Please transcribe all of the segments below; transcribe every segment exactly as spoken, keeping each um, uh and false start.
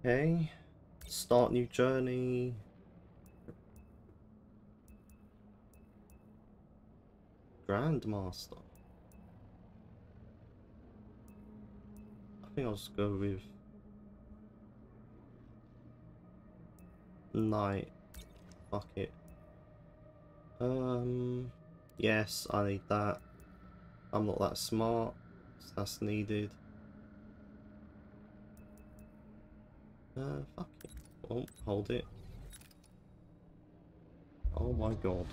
Okay. Start new journey. Grandmaster. I think I'll just go with Knight. Fuck it. Um, yes, I need that. I'm not that smart, so that's needed. Uh, fuck it. Oh, hold it. Oh my god.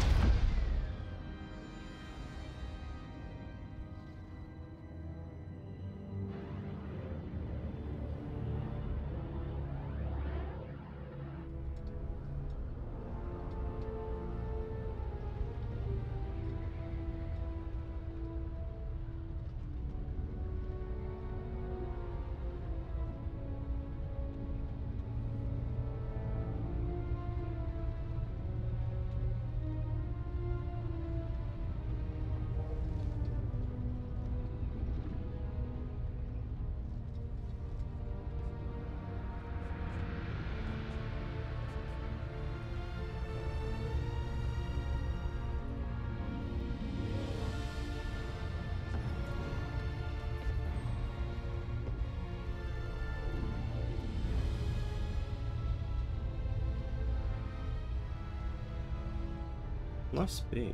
Nice speed.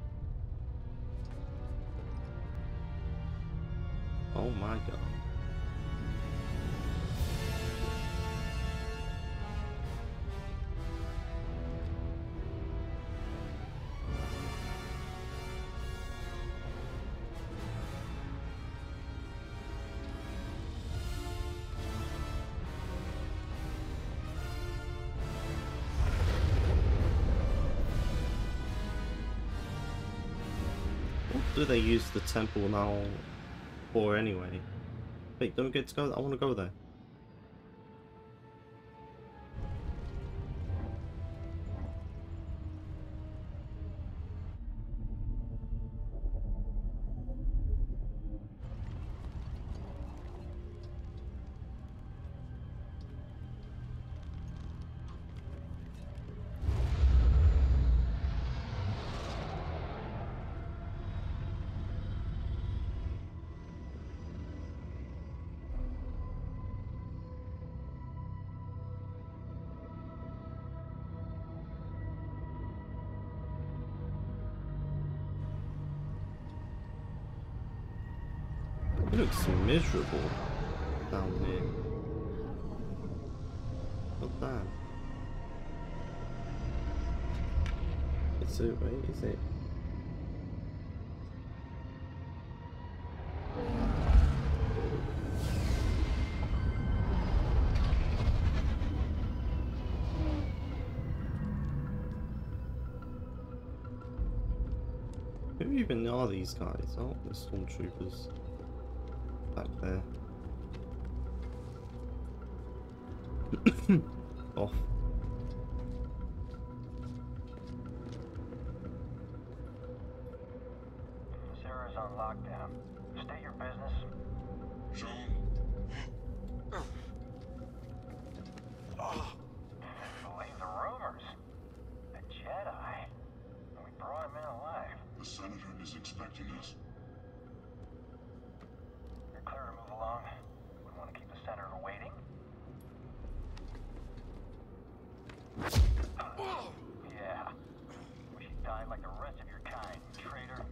Oh my god. What do they use the temple now for anyway? Wait, don't we get to go? I want to go there. It looks miserable down here. What's that? It's a wait, is it? Who even are these guys? Oh, the stormtroopers back there. Off. Sarah's on lockdown. State your business. Jean. Believe the rumors. A Jedi. We brought him in alive. The Senator is expecting us. You're clear to move along. We want to keep the Senator waiting. Yeah. Wish you died like the rest of your kind, traitor.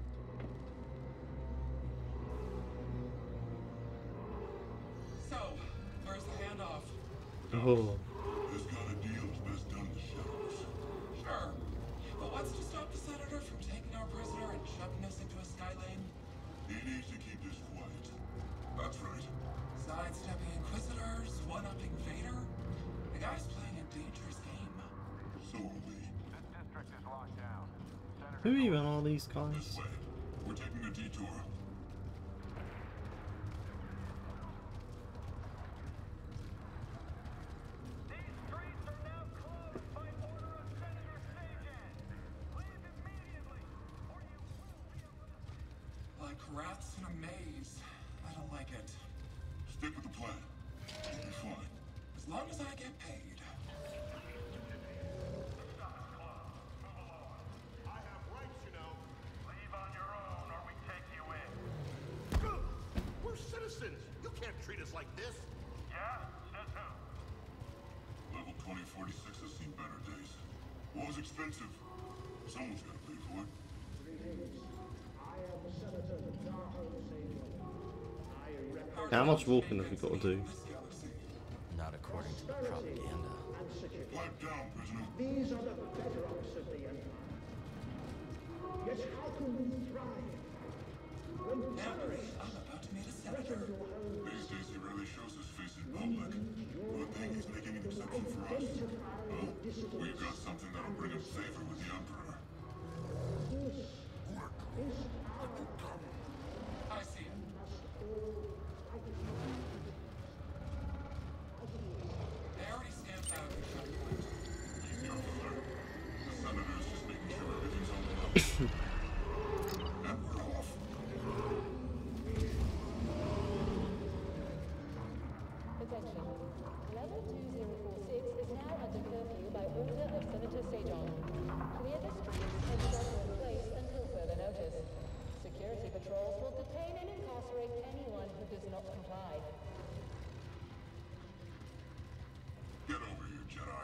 So, where's the handoff? Oh. This kind of deal is best done in the shadows. Sure. But what's to stop the Senator from taking our prisoner and shoving us into a sky lane? He needs to keep this quiet. That's right. Sidestepping Inquisitors, one-upping Vader? The guy's playing a dangerous game. So are we. This district is locked down. Senator, Who even are these This guys? way. We're taking a detour. these streets are now closed by order of Senator Sagan. Leave immediately, or you will be arrested. Like rats in a maze. I don't like it. Stick with the plan. You'll be fine. As long as I get paid. I have rights, you know. Leave on your own or we take you in. We're citizens. You can't treat us like this. Yeah? Says who? Level twenty forty-six has seen better days. War's expensive. Someone's gotta pay for it. How much walking have we got to do? This galaxy. Not according to the propaganda. Pipe down, prisoner. These are the bedrocks of the Empire. Yet how can we thrive when Now, Bree, I'm about to meet a senator. These days he rarely shows his face in public. Good thing he's making an exception for us. Well, we've got something that'll bring him favor with the Emperor. I see it. They already stamped out your checkpoint. Be careful there. The Senator's just making sure everything's on the level. And we're off. Attention. Level two zero four six is now under curfew by order of Senator Sajon. Clear the streets and shelter in place until further notice. Security patrols will detain and incarcerate anyone who does not comply. Get over here, Jedi.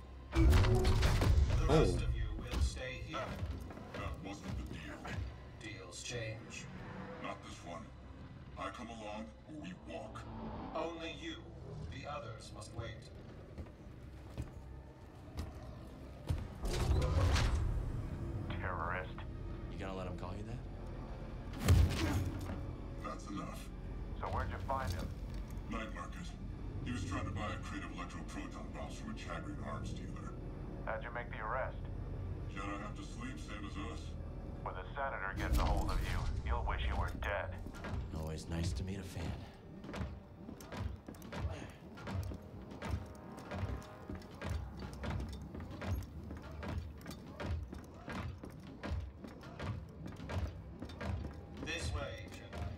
The rest Oh. of you will stay here. That wasn't the deal. Deals change. Not this one. I come along, or we walk. Only you. The others must wait. Terrorist. You gonna let him call you that? That's enough. So where'd you find him? Night market. He was trying to buy a crate of electroproton bombs from a Chagrin arms dealer. How'd you make the arrest? Jedi have to sleep, same as us. When the Senator gets a hold of you, you'll wish you were dead. Always nice to meet a fan. This way, Jedi.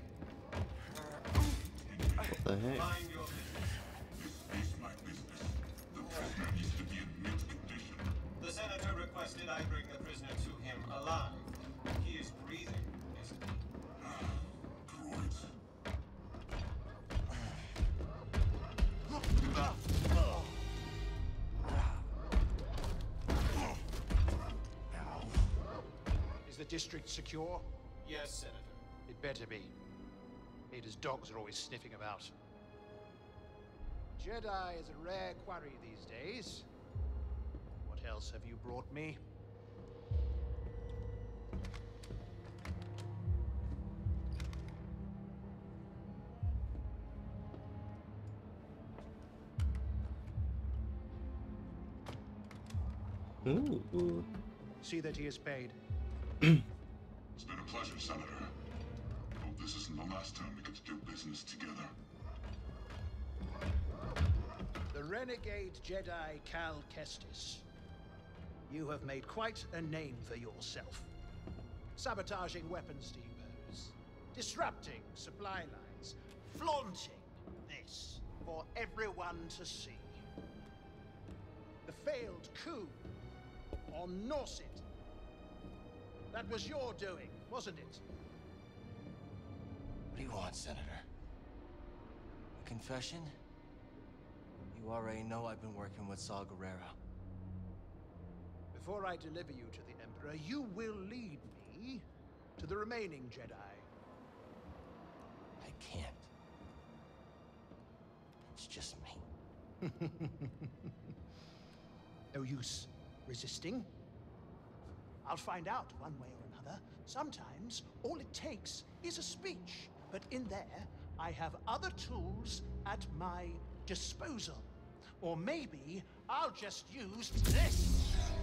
What the heck? Mind your business. This is my business. The prisoner needs to be in mint condition. The Senator requested I bring the prisoner to him alive. He is breathing, isn't he? Droids. Is the district secure? Yes, Senator. It better be. Ada's dogs are always sniffing about. Jedi is a rare quarry these days. What else have you brought me? Ooh. See that he is paid. It's been a pleasure, Senator. Hope this isn't the last time we get to do business together. The renegade Jedi Cal Kestis. You have made quite a name for yourself. Sabotaging weapons depots, disrupting supply lines, flaunting this for everyone to see. The failed coup on Norset. That was your doing, wasn't it? What do you want, Senator? A confession? You already know I've been working with Saw Gerrera. Before I deliver you to the Emperor, you will lead me to the remaining Jedi. I can't. It's just me. No use resisting. I'll find out one way or another. Sometimes all it takes is a speech. But in there, I have other tools at my disposal. Or maybe I'll just use this.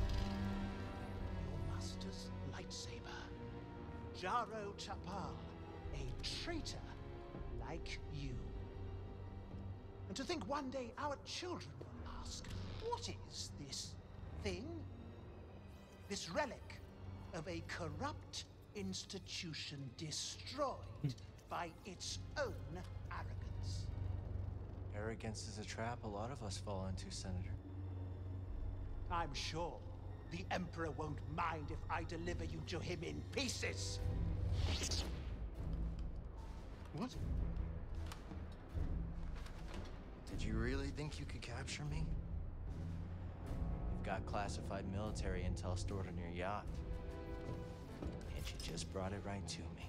Your master's lightsaber. Jaro Tapal, a traitor like you. And to think one day our children will ask, what is this thing? This relic of a corrupt institution destroyed by its own arrogance. Arrogance is a trap a lot of us fall into, Senator. I'm sure the Emperor won't mind if I deliver you to him in pieces. What? Did you really think you could capture me? You've got classified military intel stored on your yacht. And you just brought it right to me.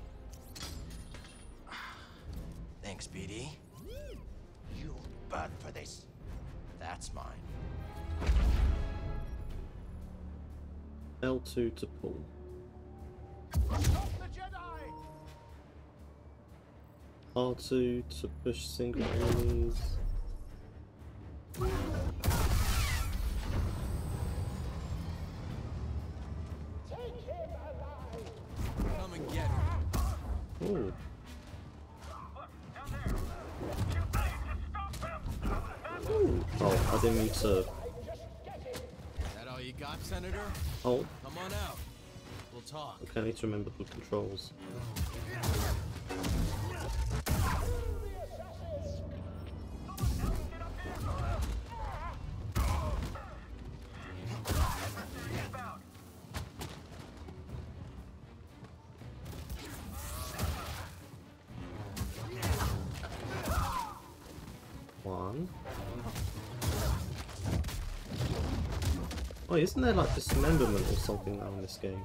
Thanks, B D. You'll burn for this. That's mine. L two to pull. Stop the Jedi! R two to push single enemies. Take him alive! Come and get her. Ooh. Ooh. Oh, I didn't mean to. Is that all you got, Senator? Oh, Come on out. We'll talk. okay, I need to remember the controls. One. Oh, isn't there like dismemberment or something now in this game?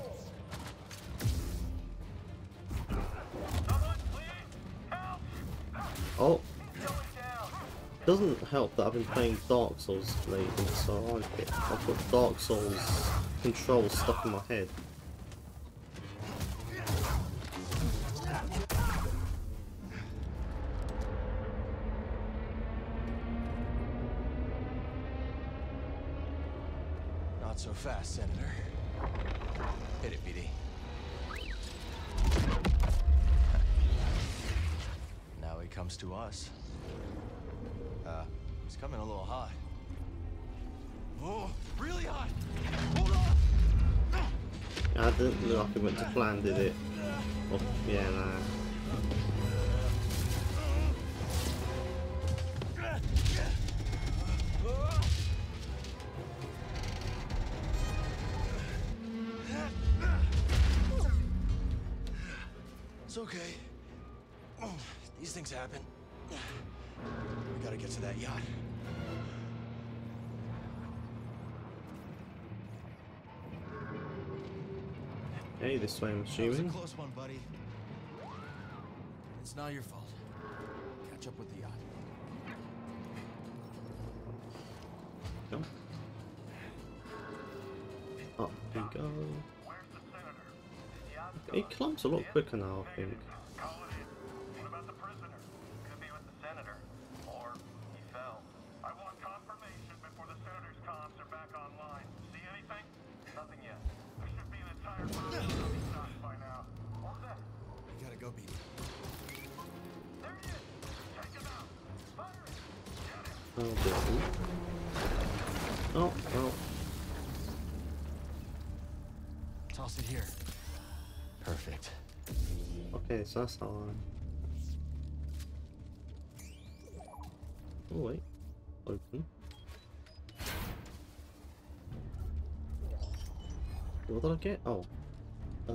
Oh, doesn't help that I've been playing Dark Souls lately, so I've got, I've got Dark Souls controls stuck in my head. Not so fast, Senator. Hit it, B D. Now he comes to us. Uh, he's coming a little hot. Oh, really hot! Hold on! I didn't look like it went to plan, did it? Oh, yeah, nah. It's okay. These things happen. We gotta get to that yacht. Hey, this way I'm That was assuming. a close one, buddy. It's not your fault. Catch up with the yacht. Jump. Up we go. Where's the senator? His yacht's It gone. clumps a lot quicker now, I think. Call it in. What about the prisoner? Could be with the senator. Or he fell. I want confirmation before the senator's comms are back online. See anything? Nothing yet. There should be an entire version of these shots by now. What was that? We gotta go, B D. There he is! Take him out! Fire it! Get him! Oh, dear. Oh, well. Toss it here. Perfect. Okay, so that's how I... Oh, wait. Open. What did I get? Oh. Uh...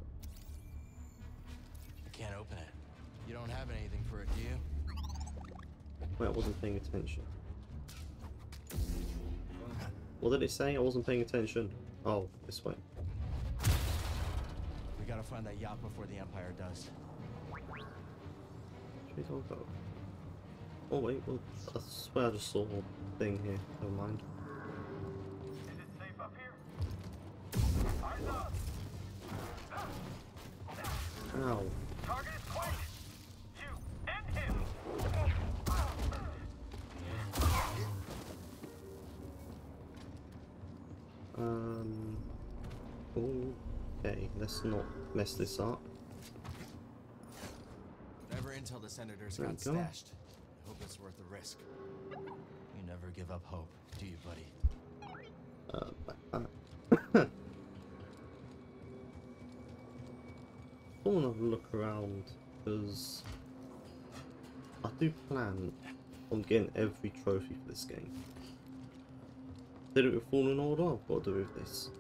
I can't open it. You don't have anything for it, do you? Wait, I wasn't paying attention. What did it say? I wasn't paying attention. Oh, this way. We gotta find that yacht before the Empire does. Should we go? Oh wait, well, I swear I just saw a thing here. Never mind. Is it safe up here? Eyes up! Ow. Target is quiet! You and him! Um. Okay, let's not mess this up. Whatever intel the Senator's There got we go. stashed, I hope it's worth the risk. You never give up hope, do you, buddy? Uh, uh, I want to look around because I do plan I'm getting every trophy for this game. Did it with Fallen Order? I've got to do with this.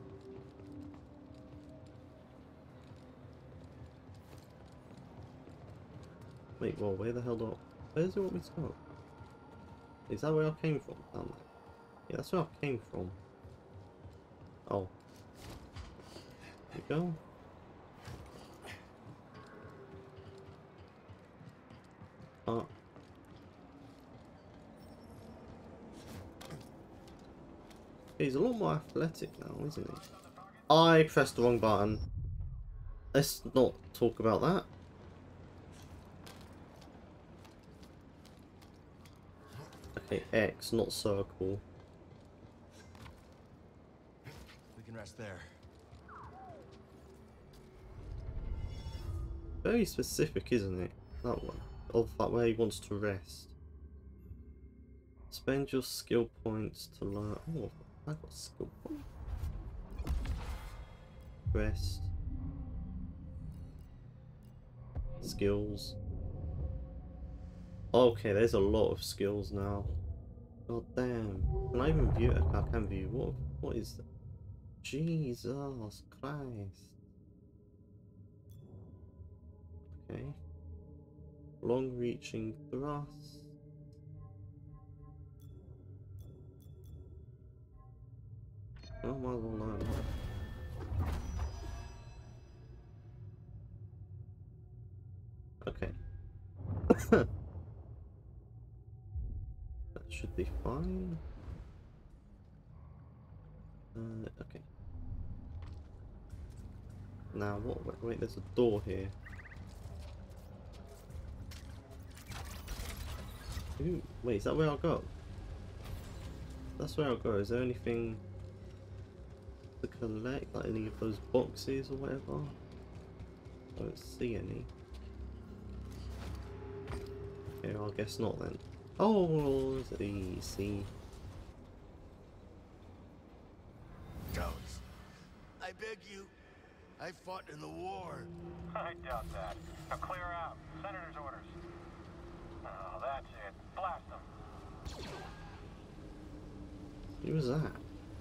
Wait, well, where the hell do I... Where does it want me to go? Is that where I came from? Down there? Yeah, that's where I came from. Oh. There we go. Ah. He's a lot more athletic now, isn't he? I pressed the wrong button. Let's not talk about that. Okay, X, not circle. We can rest there. Very specific, isn't it? That one. Of that where he wants to rest. Spend your skill points to learn. Oh, I got skill points. Rest. Skills. Okay, there's a lot of skills now. God damn. Can I even view it? I can view. What? What is that? Jesus Christ. Okay. Long-reaching thrust. Oh, might as well learn that. Okay. That should be fine. Uh, okay. Now what? Wait, wait, there's a door here. Ooh, wait, is that where I'll go? That's where I'll go. Is there anything to collect, like any of those boxes or whatever? I don't see any. Okay, well, I guess not then. Oh, it's easy. Cowards. I beg you. I fought in the war. I doubt that. Now clear out. Senator's orders. Oh, that's it. Blast them. Who was that?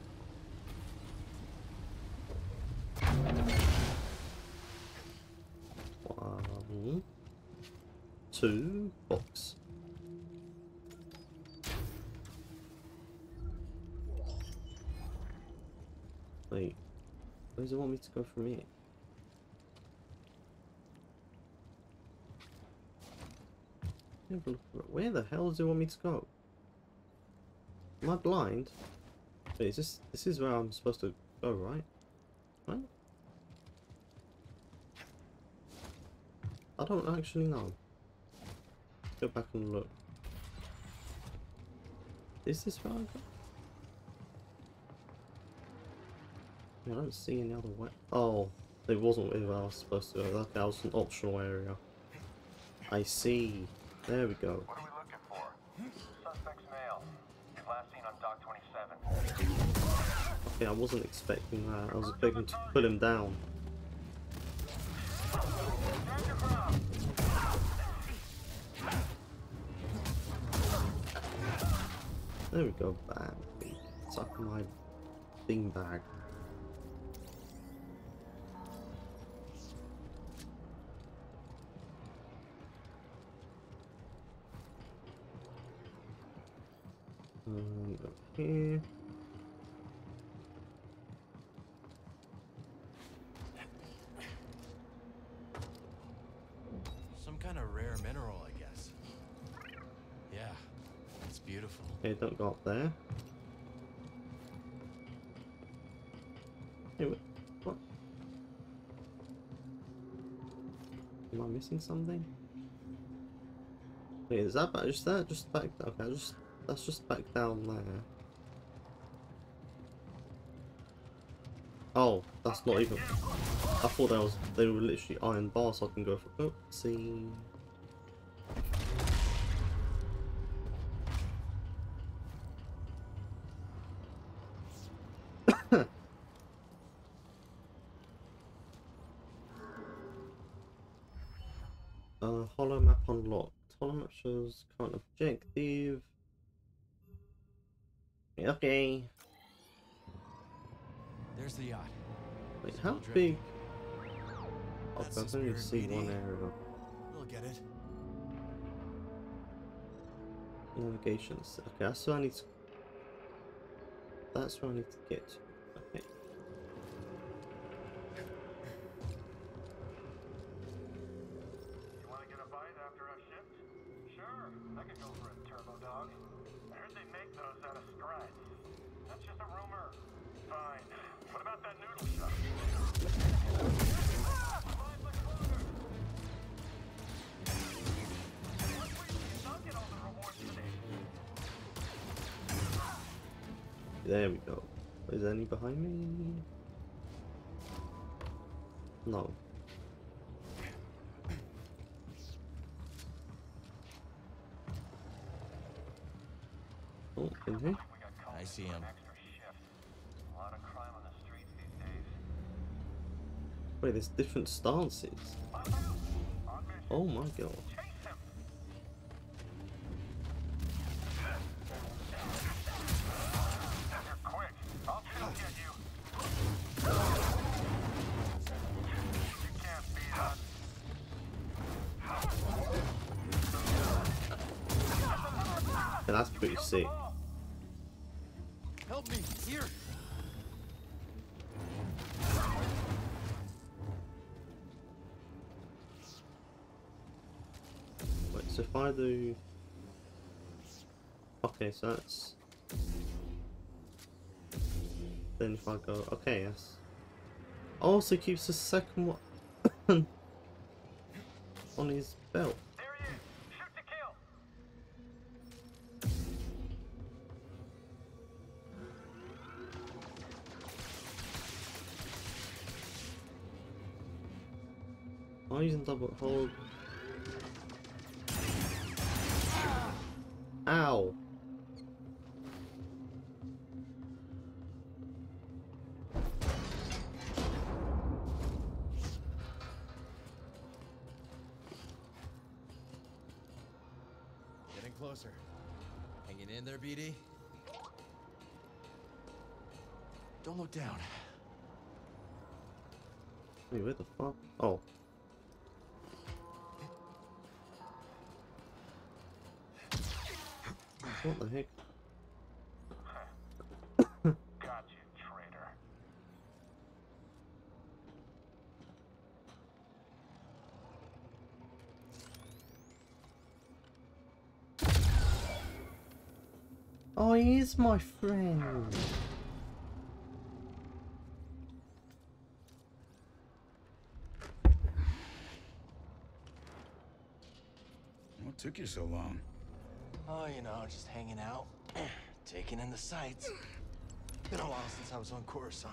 One, two, box. Wait, where does it want me to go from here? Where the hell does it want me to go? Am I blind? Wait, is this this is where I'm supposed to go, right? What? I don't actually know. Go back and look. Is this where I go? I don't see any other way. Oh, it wasn't where I was supposed to go. That was an optional area. I see. There we go. What are we looking for? Suspect's male. Last seen on Dock twenty-seven. Okay, I wasn't expecting that. I was expecting to put him down. There we go, bad. Suck my thing bag. Um, up here. Some kind of rare mineral, I guess. Yeah, it's beautiful. Okay, don't go up there. Hey, what? What? Am I missing something? Wait, is that back? Just that? Just back? Okay, just that's just back down there. Oh, that's not even. I thought that was. They were literally iron bars, so I can go for. Oh, see. Uh, hollow map unlocked. Hollow map captures current objective. Okay. There's the yacht. Wait, Still how drifting. big? Oh, That's I the can only spirit, see B D. one area. We'll get it. Navigations. Okay, that's where I need to. That's where I need to get to. Okay. You want to get a bite after I've shipped? Sure, I could go for a turbo dog. I heard they make those out of strides. That's just a rumor. Fine. What about that noodle shop? Ah! Mine's like closer. What way did you not get all the rewards today? There we go. Is any behind me? No. Oh, in here? I see him. Extra shifts. A lot of crime on the streets these days. Wait, there's different stances. Oh my god. You're quick. I'll still get you. You can't beat us. Yeah, that's pretty sick. Help me! Here! Wait, so if I do... Okay, so that's... Then if I go... Okay, yes. Also keeps the second one on his belt. There he is. Shoot to kill. I'm using double hold. Ow! Getting closer. Hanging in there, B D? Don't look down. Wait, where the fuck? Oh. What the heck? Got you, traitor. Oh, he is my friend. What took you so long? Oh, you know, just hanging out. Taking in the sights. Been a while since I was on Coruscant.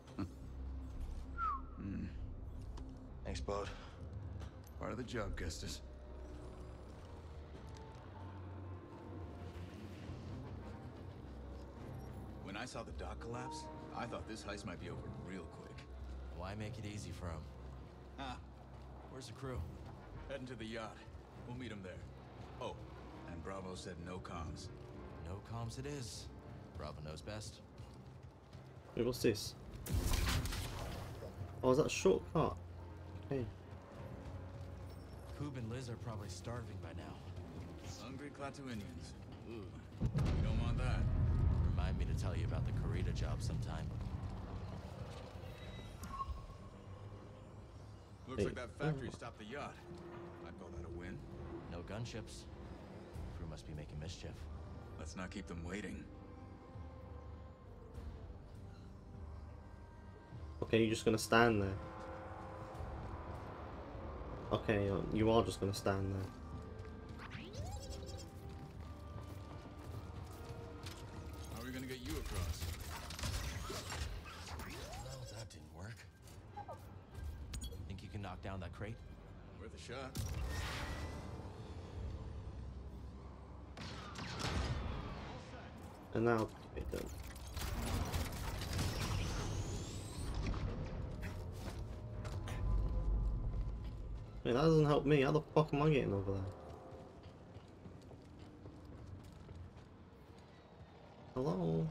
Hmm. Thanks, Bode. Part of the job, Gustus. When I saw the dock collapse, I thought this heist might be over real quick. Why make it easy for him? Ah, Where's the crew? heading to the yacht. We'll meet him there. Oh, and Bravo said no comms. No comms it is. Bravo knows best. Wait, what's this? Oh, is that a shortcut? Okay. Coob and Liz are probably starving by now. Hungry Klatooinians. Ooh, you don't want that. Remind me to tell you about the Karita job sometime. Looks Hey. like that factory stopped the yacht. I'd call that a win. No gunships. Crew must be making mischief. Let's not keep them waiting. Okay, you're just gonna stand there. Okay, uh, you are just gonna stand there. How are we gonna get you across? Well, that didn't work. Think you can knock down that crate? Worth a shot. And now, okay, done. Wait, that doesn't help me. How the fuck am I getting over there? Hello?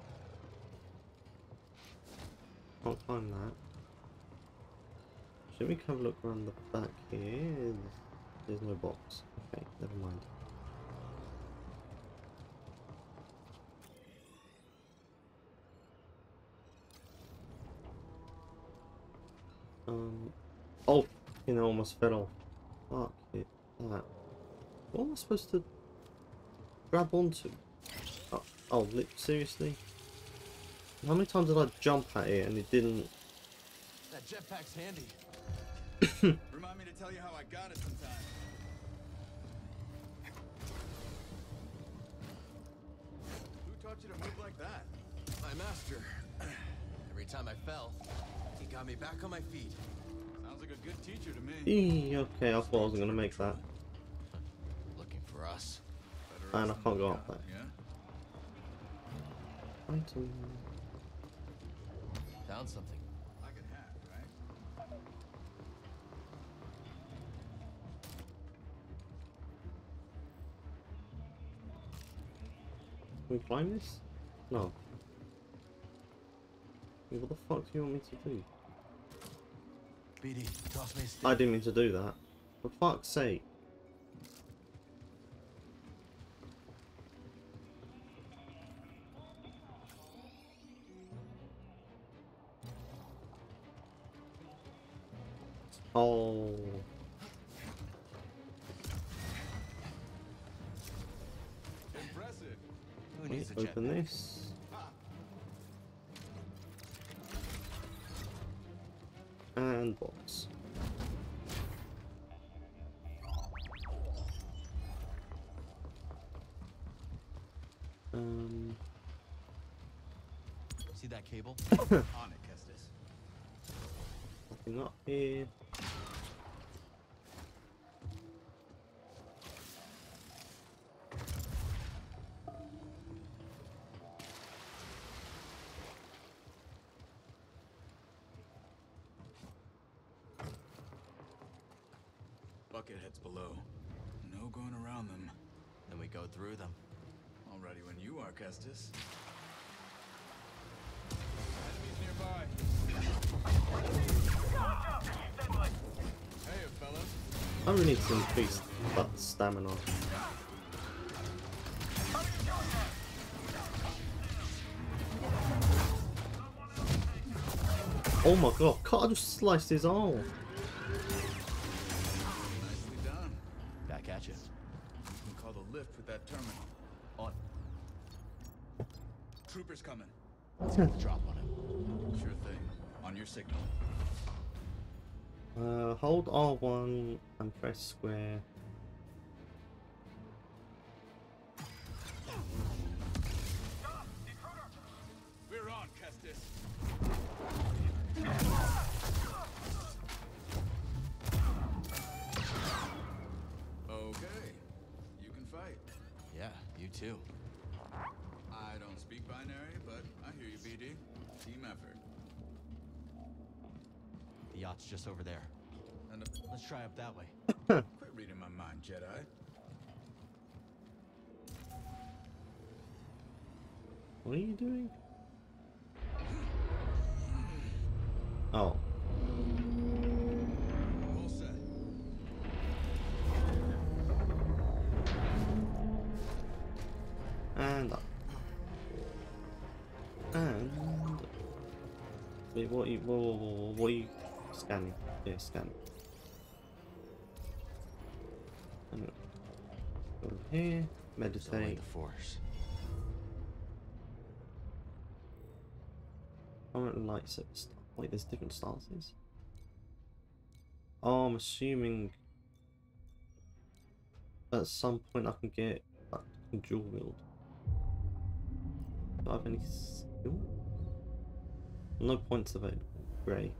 Can't climb that. Should we have a look around the back here? There's, there's no box. Okay, never mind. Um. Oh, you know, almost fell off. Fuck it. That. What am I supposed to grab onto? Oh, oh li seriously? How many times did I jump at it and it didn't? That jetpack's handy. Remind me to tell you how I got it sometime. Who taught you to move like that? My master. Every time I fell, he got me back on my feet. Sounds like a good teacher to me. Eee, okay, I thought I wasn't gonna make that. Looking for us. And I can't go up there. Yeah. Item. Found something. Like a hat, right? Can we climb this? No. What the fuck do you want me to do? B D, toss me a stick. I didn't mean to do that. For fuck's sake. Oh. Impressive. Who needs a Open jetpack? this. And box. Um. See that cable? On it, Kestis. Nothing up here. Bucketheads below. No going around them. Then we go through them. Already when you are, Kestis. Enemies nearby. Hey, fellas. I really need to increase that stamina. Oh my god, can't I just slice his arm? Nicely done. Back at you. You can call the lift with that terminal. On. Troopers coming. Drop on him. Sure thing. On your signal. Uh, hold R one and press square. We're on, Kestis. Okay. You can fight. Yeah, you too. I don't speak binary, but I hear you, B D. Team effort. The yacht's just over there. And Let's try up that way. quit reading my mind, Jedi. What are you doing? Oh. All set. And up. And wait, what are you whoa, whoa, whoa, what are you scanning? Yeah, scanning. And over here, Only meditate. the Force. Current lightsaber style. Wait, there's different stances. Oh, I'm assuming at some point I can get like, dual wield. Do I have any skill? No points available. Great.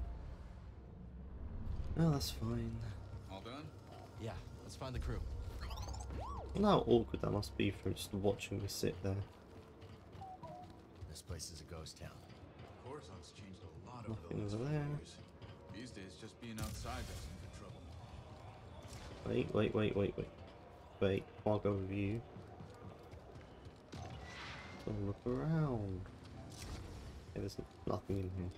Oh, that's fine. All done? Yeah, let's find the crew. I wonder how awkward that must be for just watching me sit there. This place is a ghost town. Coruscant's changed a lot over the Nothing last over few there. years. These days, just being outside does him for trouble. Wait, wait, wait, wait, wait. Wait, I'll go with you. Go look around. Okay, there's nothing in here.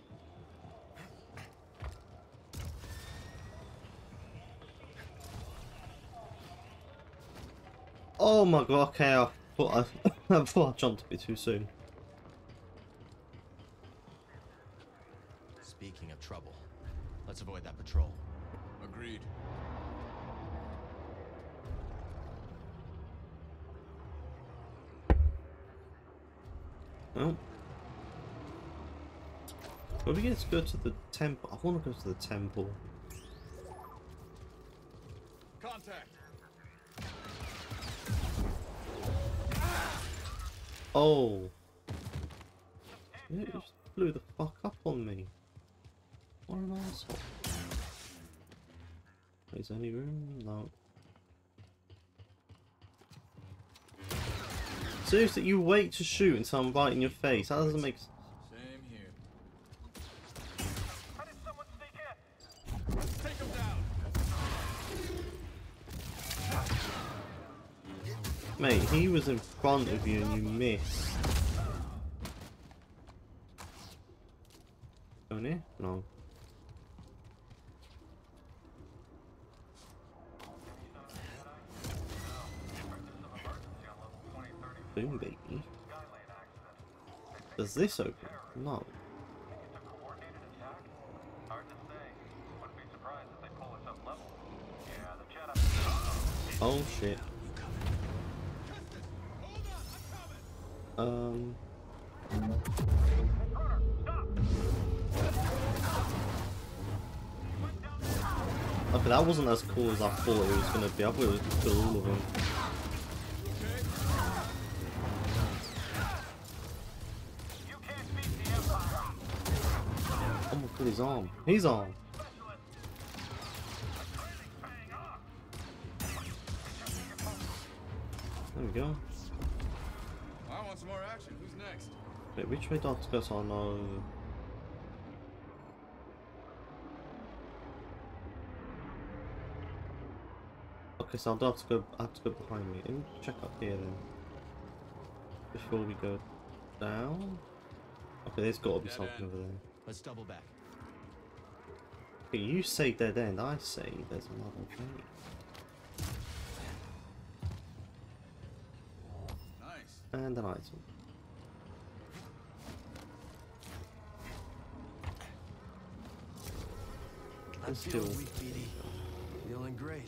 Oh my god, okay, I thought I, I thought I jumped a bit too soon. Speaking of trouble, let's avoid that patrol. Agreed. Well, but we get to go to the temple. I want to go to the temple. Contact. Oh, you just blew the fuck up on me. What an asshole. Is there any room? No. Seriously, you wait to shoot until I'm right in your face. That doesn't make sense. Same here. How did someone sneak in? Take him down. Mate, he was in front of you and you missed. Going here? No. Boom, baby. Does this open? No. Oh shit. Um. Okay, that wasn't as cool as I thought it was gonna be. I thought it was gonna kill all of them. Oh my god, his arm. His arm. There we go. I want some more action. Who's next? Wait, which way do I have to go so I know? Okay, so I do have to go. I have to go behind me. Let me check up here then. Before we go down. Okay, there's got to be Dead something end. over there. Let's double back. Okay, you say dead end. I say there's another thing. Nice. And an item. I'm Let's feeling do- weak, B D. Feeling great.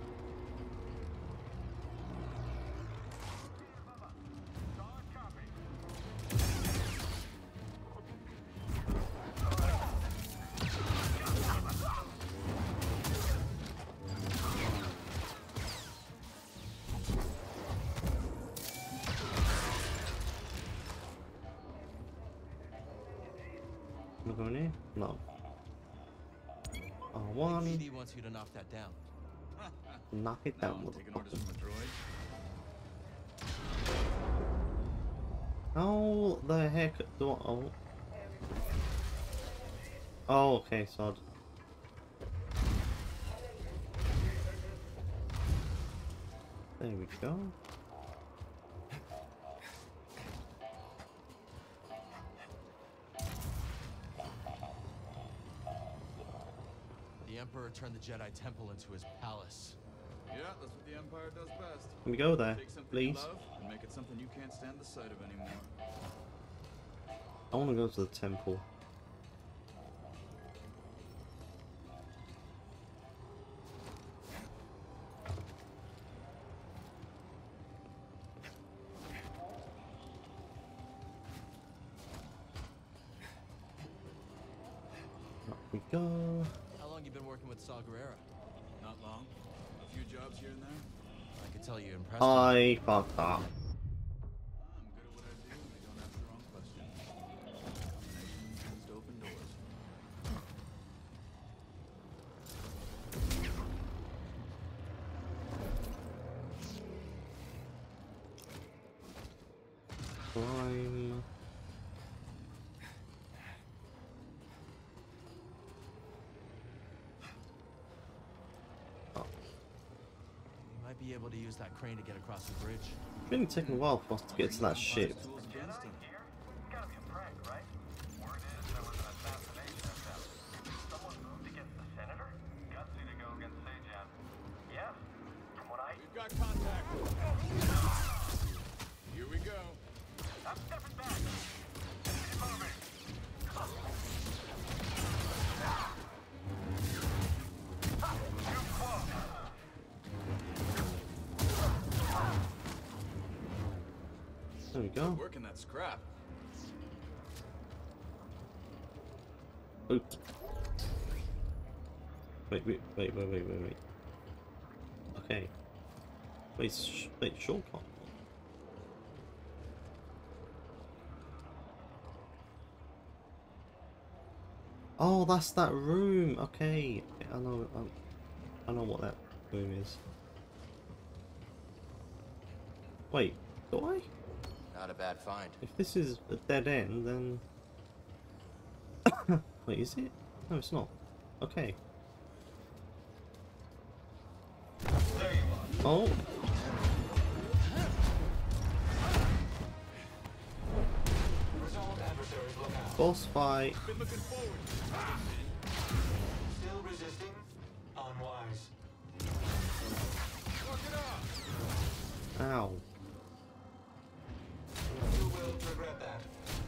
Am I going here? No. I B want D wants you to knock that down. to knock it Now down. I'm taking orders from a droid. How the heck do I? Oh, oh okay, so I'd... There we go. The Emperor turned the Jedi Temple into his palace. Yeah, that's what the Empire does best. Can we go there, Take something please? you love and make it something you can't stand the sight of anymore. I want to go to the temple. Up we go. How long you been working with Saw Gerrera? Not long. A few jobs here and there. I could tell you impressed. him. I fucked up. I'm good at what I do and I don't ask the wrong questions. Combination tends to open doors. Climb. You might be able to use that crane to get across the bridge. been taking a while for us to get to that ship. There we go. Working that scrap. Oops. Wait, wait, wait, wait, wait, wait, wait. Okay. Wait, sh wait, shortcut. Oh, that's that room. Okay, I know. I, I know what that room is. Wait, do I? Not a bad find. If this is a dead end, then... Wait, is it? No, it's not. Okay. Oh. Boss fight. Still resisting? Unwise. Ow. You will regret that.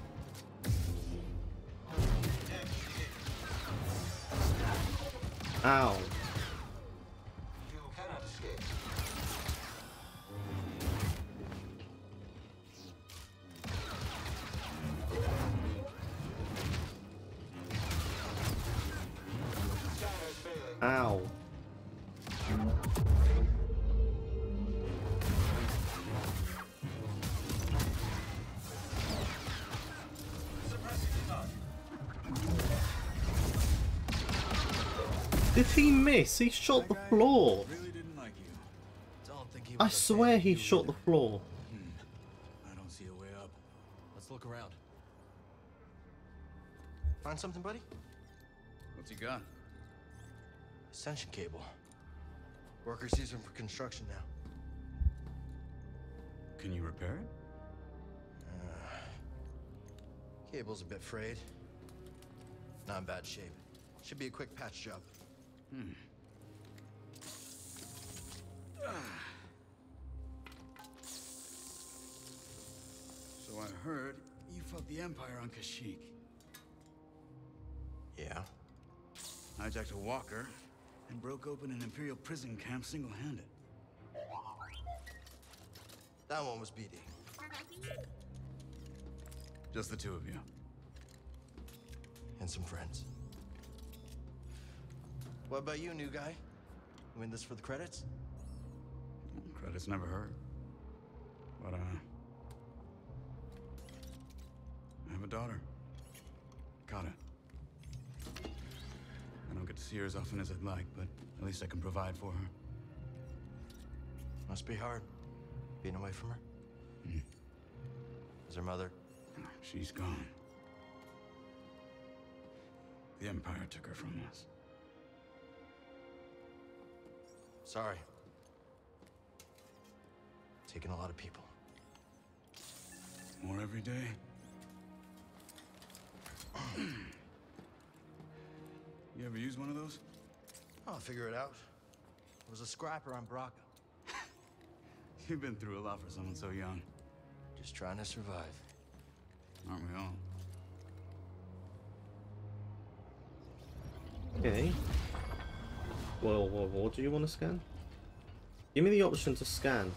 Ow. You cannot escape. Scanners failing. Ow. Did he miss? He shot the floor. Really didn't like you. Don't think he I was a swear fan. he shot the floor. I don't see a way up. Let's look around. Find something, buddy? What's he got? Ascension cable. Workers use them for construction now. Can you repair it? Uh, cable's a bit frayed. Not in bad shape. Should be a quick patch job. Hmm. So I heard you fought the Empire on Kashyyyk. Yeah. Hijacked a walker and broke open an Imperial prison camp single-handed. That one was B D. Just the two of you. And some friends. What about you, new guy? You in this for the credits? Credits never hurt. But, uh... I have a daughter. Kata. I don't get to see her as often as I'd like, but at least I can provide for her. Must be hard, being away from her. Mm. Is her mother? She's gone. The Empire took her from us. Sorry. Taking a lot of people. More every day. You ever use one of those? I'll figure it out. It was a scrapper on Braca. You've been through a lot for someone so young. Just trying to survive. Aren't we all? Okay. Well, well, what do you want to scan? Give me the option to scan.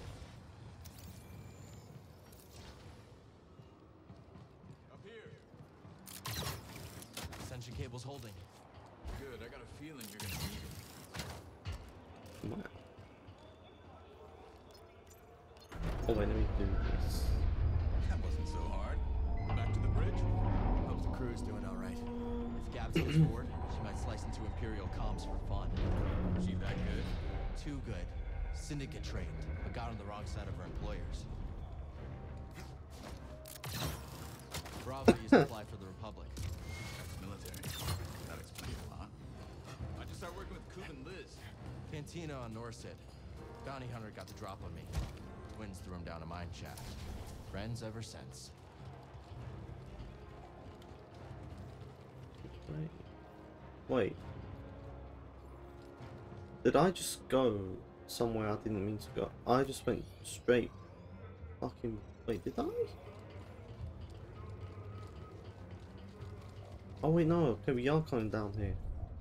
Up here. Ascension cable's holding. Good. I got a feeling you're gonna need it. What? Oh wait, let me do this. That wasn't so hard. Back to the bridge. Hope the crew's doing all right. If Gabs goes forward, she might slice into Imperial comms for fun. She that good? Too good. Syndicate trained, but got on the wrong side of her employers. Bravo used to fly for the Republic. That's military. That explains a lot. I just started working with Coop and Liz. Cantina on Norset. Bounty hunter got the drop on me. twins threw him down a mine shaft. Friends ever since. Wait. Wait. Did I just go somewhere I didn't mean to go? I just went straight. Fucking. Wait, did I? Oh wait, no. Okay, we are coming down here.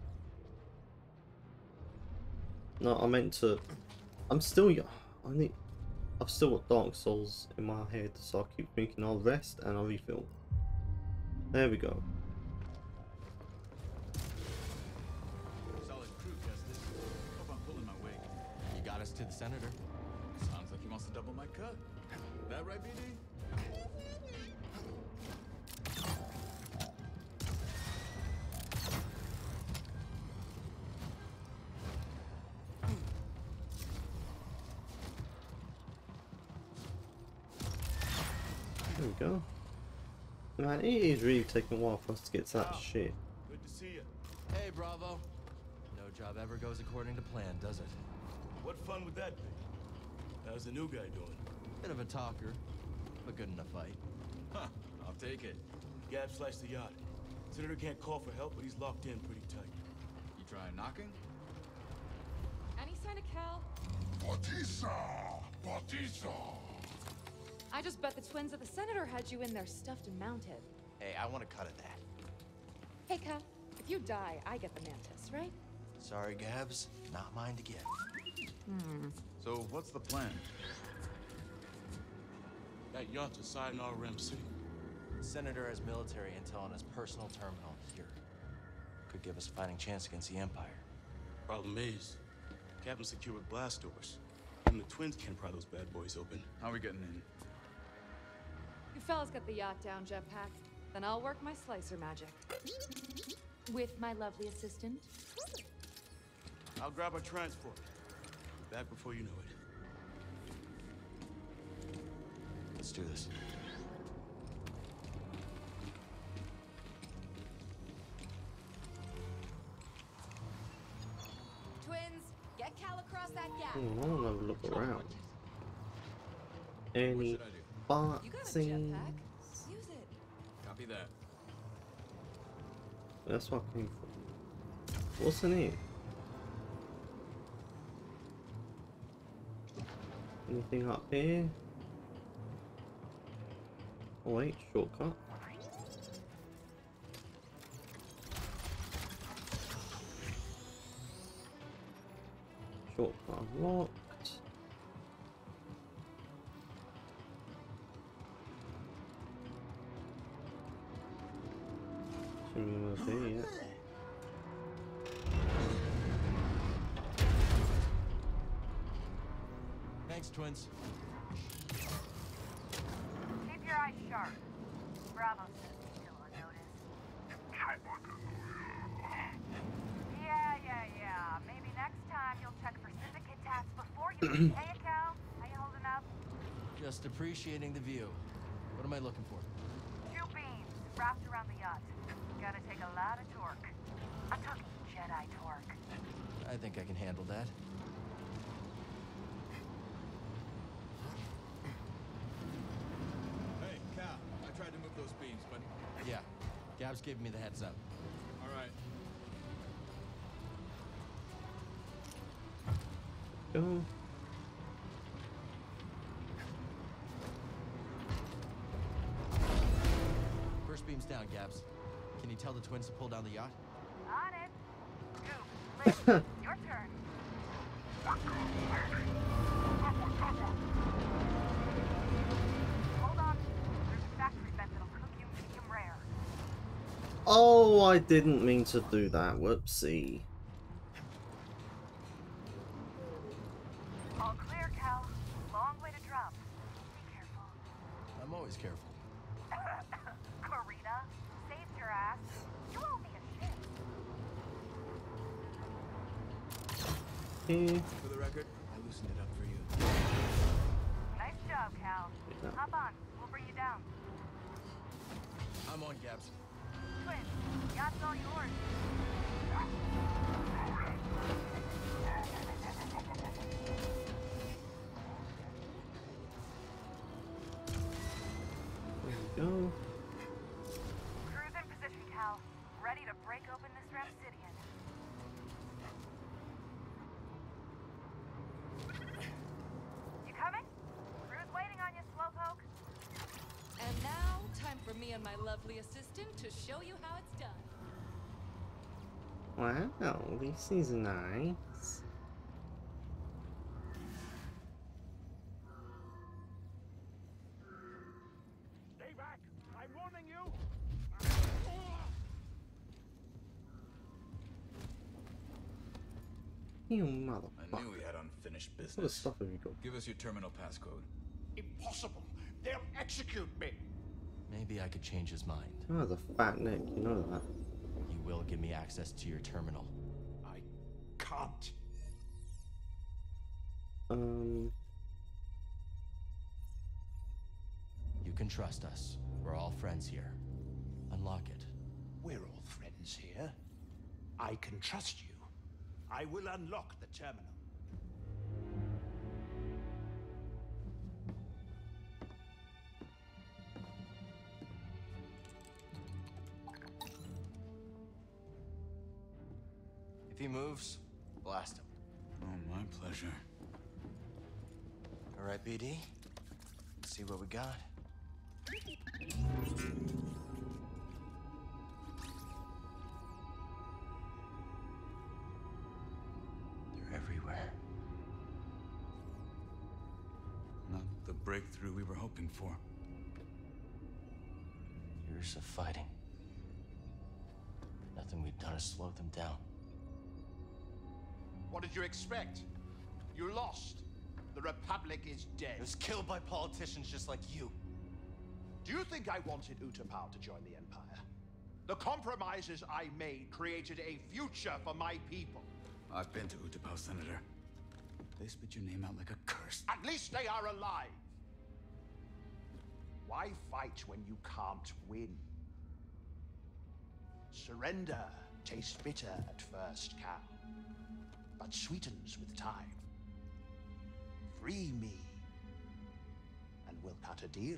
No, I meant to. I'm still. I need. I've still got Dark Souls in my head, so I keep thinking I'll rest and I'll refill. There we go. Solid crew, Justice. Hope I'm pulling my weight. You got us to the senator. Sounds like he wants to double my cut. That right, B D? There we go. Man, it is really taking a while for us to get to that shit. Good to see you. Hey, Bravo. No job ever goes according to plan, does it? What fun would that be? How's the new guy doing? Bit of a talker, but good in a fight. Huh, I'll take it. Gab sliced the yacht. Senator can't call for help, but he's locked in pretty tight. You trying knocking? Any sign of Cal? Bautista! Bautista! I just bet the twins at the Senator had you in there stuffed and mounted. Hey, I want a cut of that. Hey, Cal, if you die, I get the Mantis, right? Sorry, Gabs. Not mine to get. Hmm. So, what's the plan? That yacht's a side in R M City. Senator has military intel on his personal terminal here. Could give us a fighting chance against the Empire. Problem is, Captain secure with blast doors. Even the twins can't pry those bad boys open. How are we getting in? You fellas get the yacht down, Jetpack. Then I'll work my slicer magic. With my lovely assistant. I'll grab our transport. Be back before you know it. Let's do this. Twins, get Cal across that gap. Hmm, I want to have a look around. Any You got a boxing? jetpack. Use it. Copy that. That's what I came from. What's in here? Anything up here? Oh wait, shortcut. Shortcut unlocked. Shouldn't be over there yet. Thanks, twins. Keep your eyes sharp. Bravo says he's still on notice. Yeah, yeah, yeah. Maybe next time you'll check for syndicate tats before you leave. Hey, Cal, how you holding up? Just appreciating the view. What am I looking for? Two beams wrapped around the yacht. Gotta take a lot of torque. I'm talking Jedi torque. I think I can handle that. Hey, Cal. I tried to move those beams, but... Yeah, Gabs gave me the heads up. All right. Go. First beam's down, Gabs. Can you tell the twins to pull down the yacht? On it. Goop, Liz, your turn. Hold on. There's a factory vent that'll cook you medium rare. Oh, I didn't mean to do that. Whoopsie. All clear, Cal. Long way to drop. Be careful. I'm always careful. Karina, saved your ass. You owe me a shit. Here. For the record, I loosened it up for you. Nice job, Cal. Hop on. We'll bring you down. I'm on, Gabs. Twins, yacht's all yours. go. Crew's in position, Cal. Ready to break open this Rhapsodian. You coming? Crew's waiting on you, Slowpoke. And now, time for me and my lovely assistant to show you how it's done. Wow, this is nice. Stay back! I'm warning you! You I motherfucker. knew we had unfinished business. What stuff have you got? Give us your terminal passcode. Impossible! They'll execute me! Maybe I could change his mind. Oh, has a fat neck, you know that. You will give me access to your terminal. I can't. Um, You can trust us. We're all friends here. Unlock it. We're all friends here. I can trust you. I will unlock the terminal. If he moves, blast him. Oh, my pleasure. All right, B D. Let's see what we got. They're everywhere. Not the breakthrough we were hoping for. Years of fighting. Nothing we've done to slow them down. What did you expect? You lost. The Republic is dead. It was killed by politicians just like you. Do you think I wanted Utapau to join the Empire? The compromises I made created a future for my people. I've been to Utapau, Senator. They spit your name out like a curse. At least they are alive. Why fight when you can't win? Surrender tastes bitter at first, Cal, but sweetens with time. Free me, and we'll cut a deal.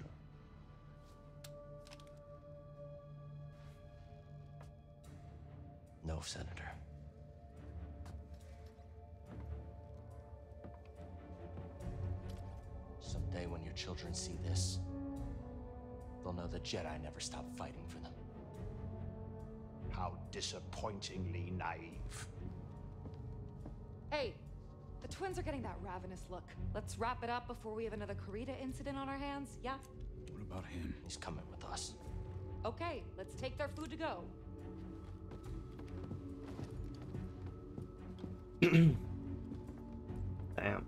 No, Senator. Someday when your children see this, they'll know the Jedi never stopped fighting for them. How disappointingly naive. Hey, the twins are getting that ravenous look. Let's wrap it up before we have another Karita incident on our hands, yeah? What about him? He's coming with us. Okay, let's take their food to go. Damn.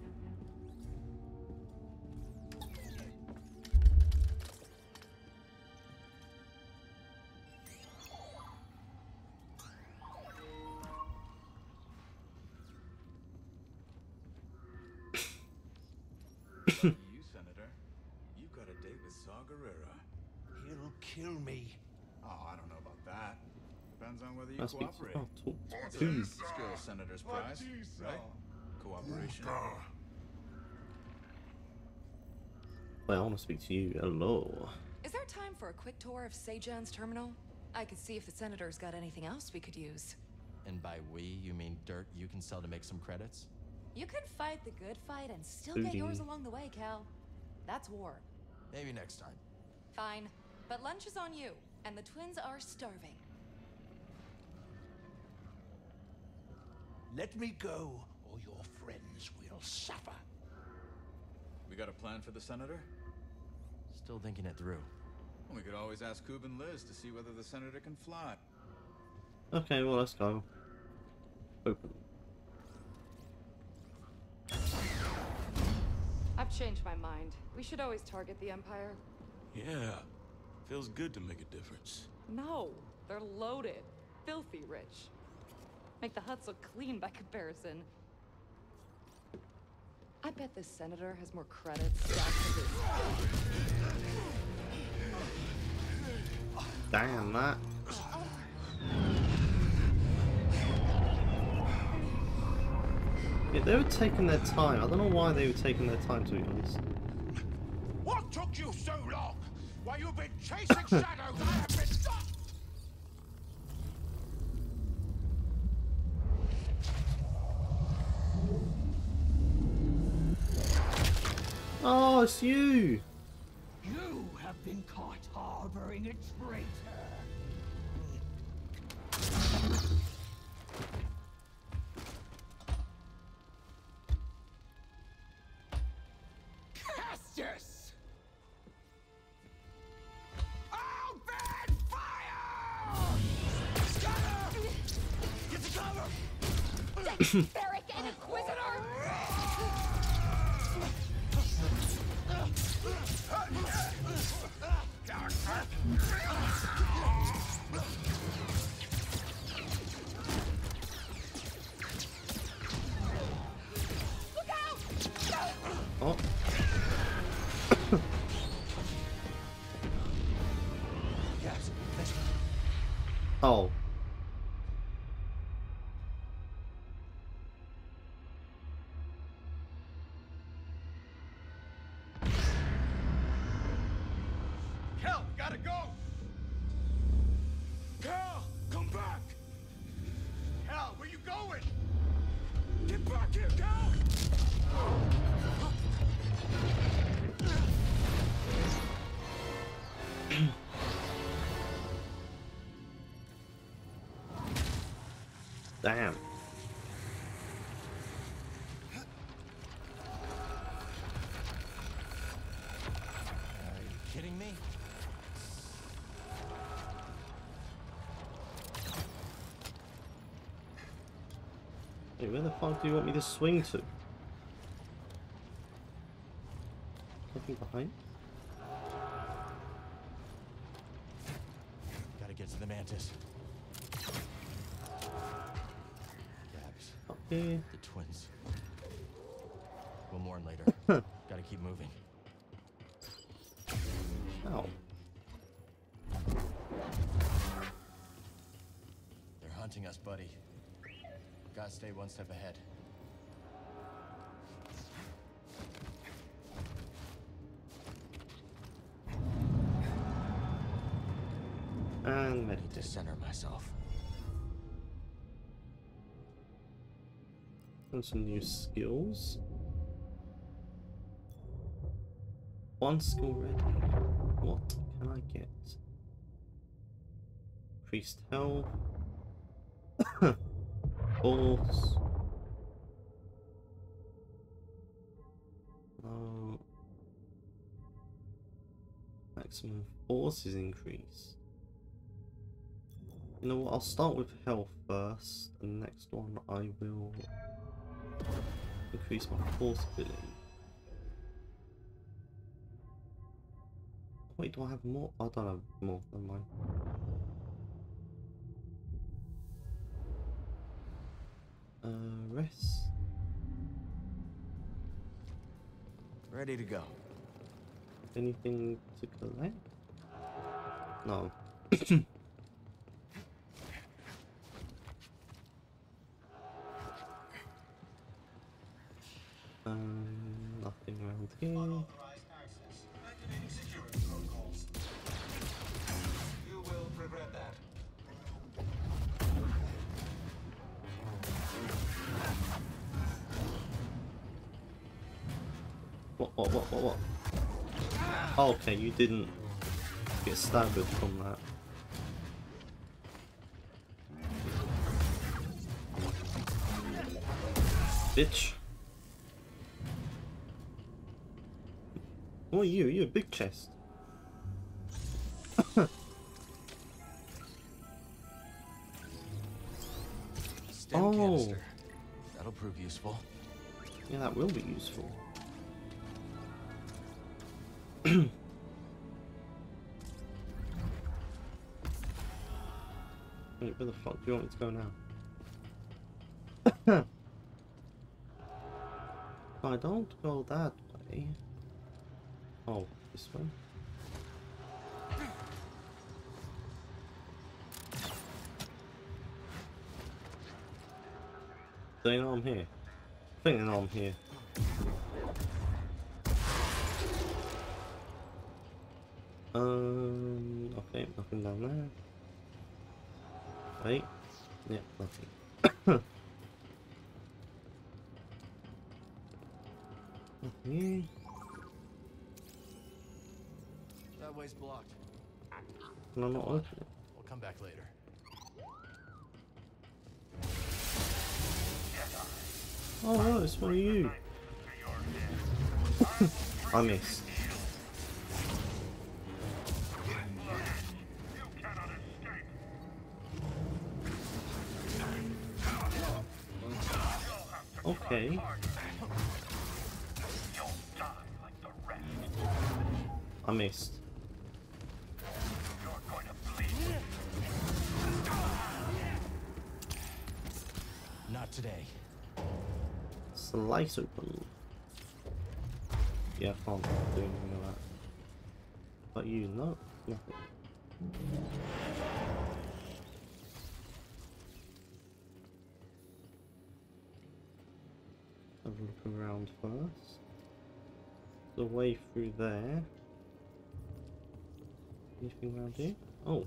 You, Senator. You got a date with Saw Gerrera. He'll kill me. Oh, I don't know about that. Depends on whether you Must be cooperate. oh, talk to Skill, please. Senator's prize, right? Cooperation. Well, I want to speak to you. Hello. Is there time for a quick tour of Sejan's terminal? I could see if the Senator's got anything else we could use. And by we, you mean dirt you can sell to make some credits? You could fight the good fight and still Booty. get yours along the way, Cal. That's war. Maybe next time. Fine. But lunch is on you, and the twins are starving. Let me go, or your friends will suffer. We got a plan for the Senator? Still thinking it through. We could always ask Coob and Liz to see whether the Senator can fly. Okay, well, let's go. Open. I've changed my mind. We should always target the Empire. Yeah. Feels good to make a difference. No, they're loaded. Filthy rich. Make the huts look clean by comparison. I bet this Senator has more credits stacked to his... Damn that. Yeah, they were taking their time. I don't know why they were taking their time, to be honest. What took you so long? Why, you chasing shadows, I have been done. Oh, it's you! You have been caught harboring a traitor. Castus! Open fire! Scatter! Get to cover! Eric and Inquisitor! Look out! Oh. Yes, that's Oh. Cal, gotta go! Cal, come back! Cal, where you going? Get back here, Cal! Damn. Are you kidding me? Wait, where the fuck do you want me to swing to? Nothing behind? Gotta get to the Mantis. Gabs. Okay. The twins. We'll mourn later. Gotta keep moving. Ow. They're hunting us, buddy. Gotta stay one step ahead. And I need to meditate. center myself. And some new skills. One skill ready. What can I get? Increased health. Force. Uh, maximum force is increased. You know what? I'll start with health first, and the next one I will increase my force ability. Wait, do I have more? I don't have more. Never mind. Uh, rest. Ready to go. Anything to collect? No. um, nothing around here. Unauthorized access. Activating security protocols. You will regret that. What, what, what, what, what? Oh, okay, you didn't get staggered from that. Bitch. What are you? You're a big chest. Stem Oh. canister. That'll prove useful. Yeah, that will be useful. Wait, where the fuck do you want me to go now? I don't go that way. Oh, this way. Do they know I'm here? I think they know I'm here. Um. Nothing down there. Wait. Yep, nothing. Nothing here. That way's blocked. Can I not open it? We'll come back later. Oh no, it's one of you. I missed. Okay. I missed. Not today. Slice open. Yeah, I can't do anything like that. But you, no, nothing. Have a look around first. The way through there. Anything around here? Oh.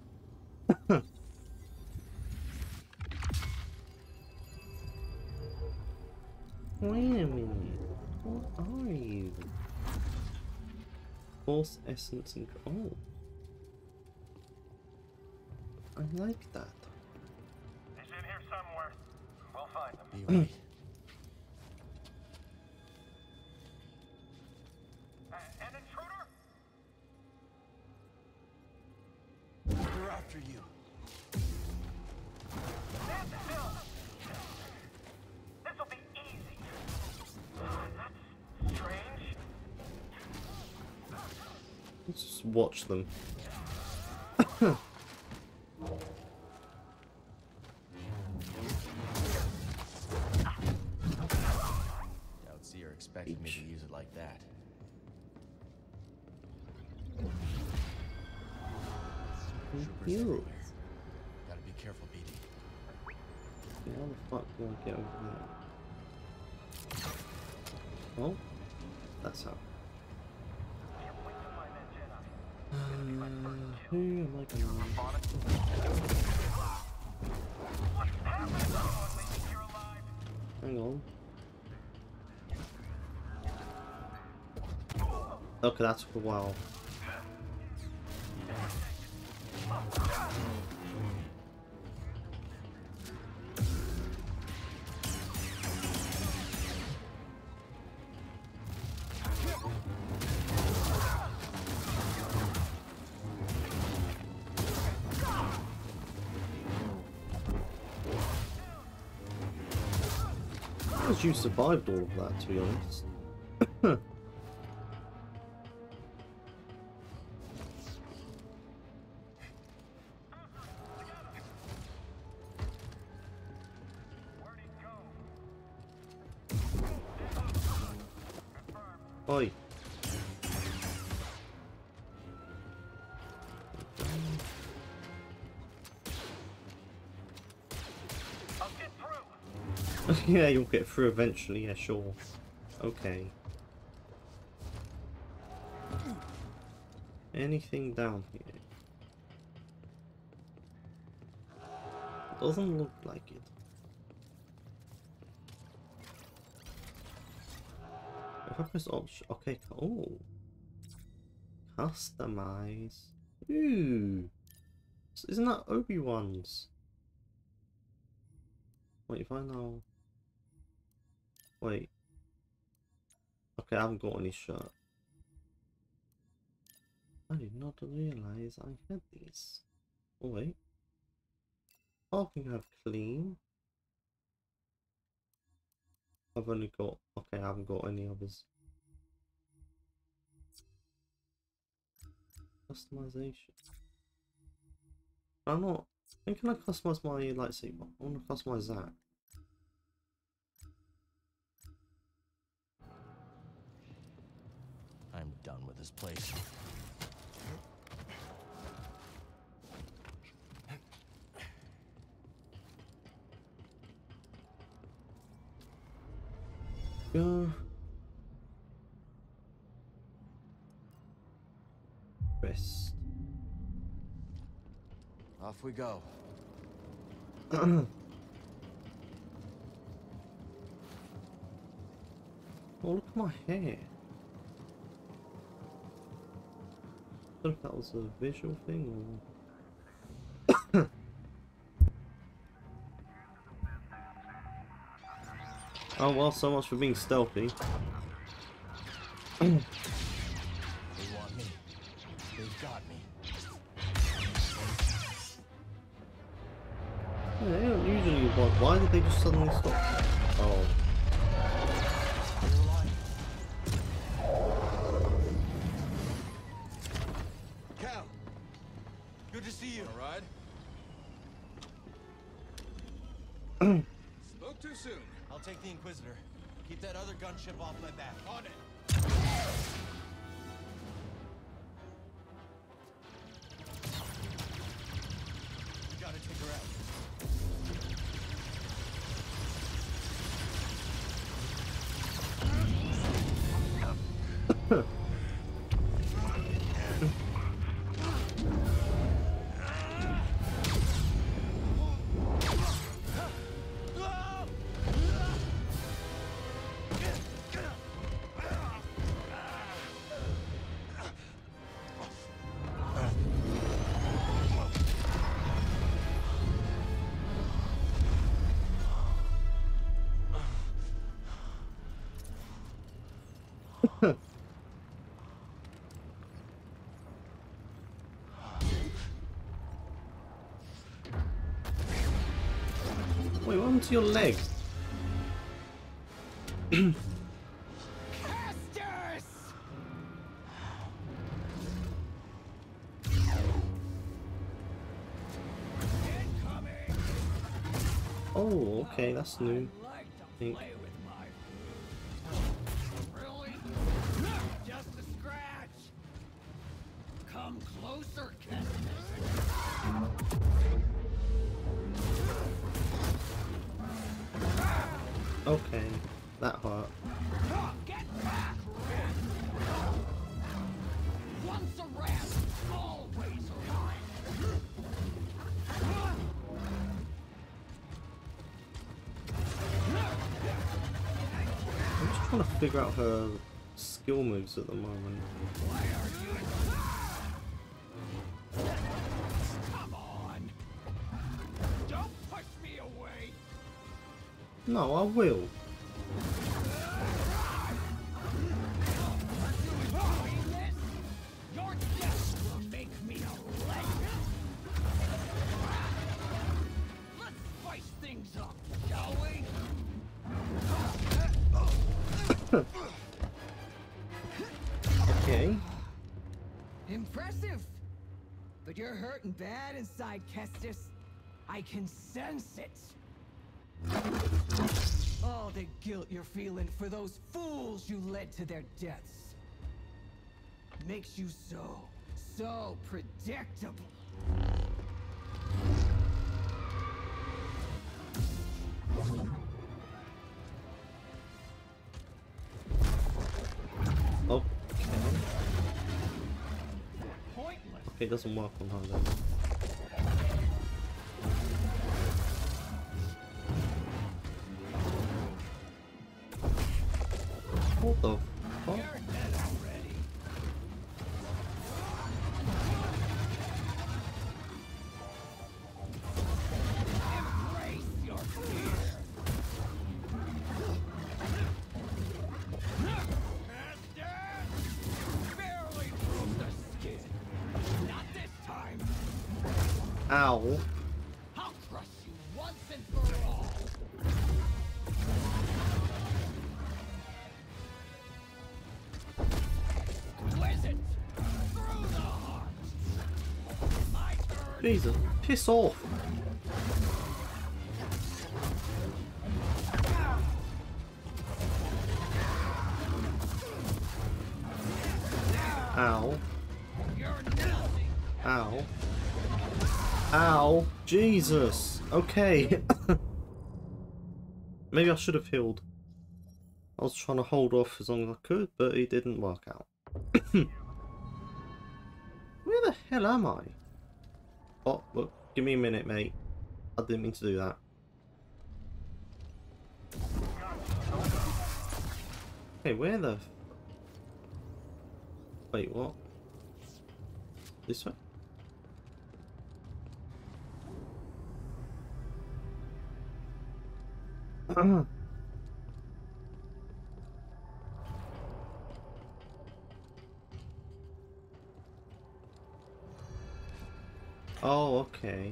Wait a minute. What are you? Force essence and oh. I like that. He's in here somewhere. We'll find him. Be ready. An intruder? We're after you. Stand still. This'll be easy. That's strange. Let's just watch them. Doubt Seer expected me to use it like that. Thank you. Gotta be careful, B D. How the fuck do I get over there? Oh, that's how. Uh, who am I gonna? Hang on. Okay, that took a while. You survived all of that, to be honest. Oi. Yeah, you'll get through eventually, yeah, sure. Okay. Anything down here? Doesn't look like it. If I press option, okay, oh. Customize. Ooh. Isn't that Obi-Wan's? Wait, if I know... Wait. Okay, I haven't got any shirt. I did not realize I had these. Oh, wait. Oh, I can have clean. I've only got... Okay, I haven't got any others. Customization. I'm not... When can I customize my lightsaber? I want to customize that. I'm done with this place. Go. Rest. Off we go. Oh, look at my hair. I don't know if that was a visual thing or... Oh well, so much for being stealthy. They want me. They've got me. Yeah, they don't usually want. Why did they just suddenly stop? Oh. Cal, good to see you. All right. Spoke too soon. I'll take the Inquisitor. Keep that other gunship off my back. On it. We gotta take her out. Wait, what happened to your leg? Oh, okay, that's new. I think. Really? Just a scratch. Come closer, Okay, that hurt. Get back, Red. Once a rat, always a rat. I'm just trying to figure out her skill moves at the moment. Come on. Don't push me away. No, I will. Your death will make me a legend. Let's spice things up, shall we? Okay. Impressive. But you're hurting bad inside, Kestis. I can sense it. All the guilt you're feeling for those fools you led to their deaths makes you so, so predictable. Okay. Okay, it doesn't work on her then. What the fuck? Ow. I'll crush you once and for all. Wizard, through the heart. My turn. Jesus, piss off. Ow. Ow. Ow. Jesus. Okay. Maybe I should have healed. I was trying to hold off as long as I could, but it didn't work out. Where the hell am I? Oh, look. Give me a minute, mate. I didn't mean to do that. Okay, where the... F Wait, what? This way? Uh-huh. Oh, okay.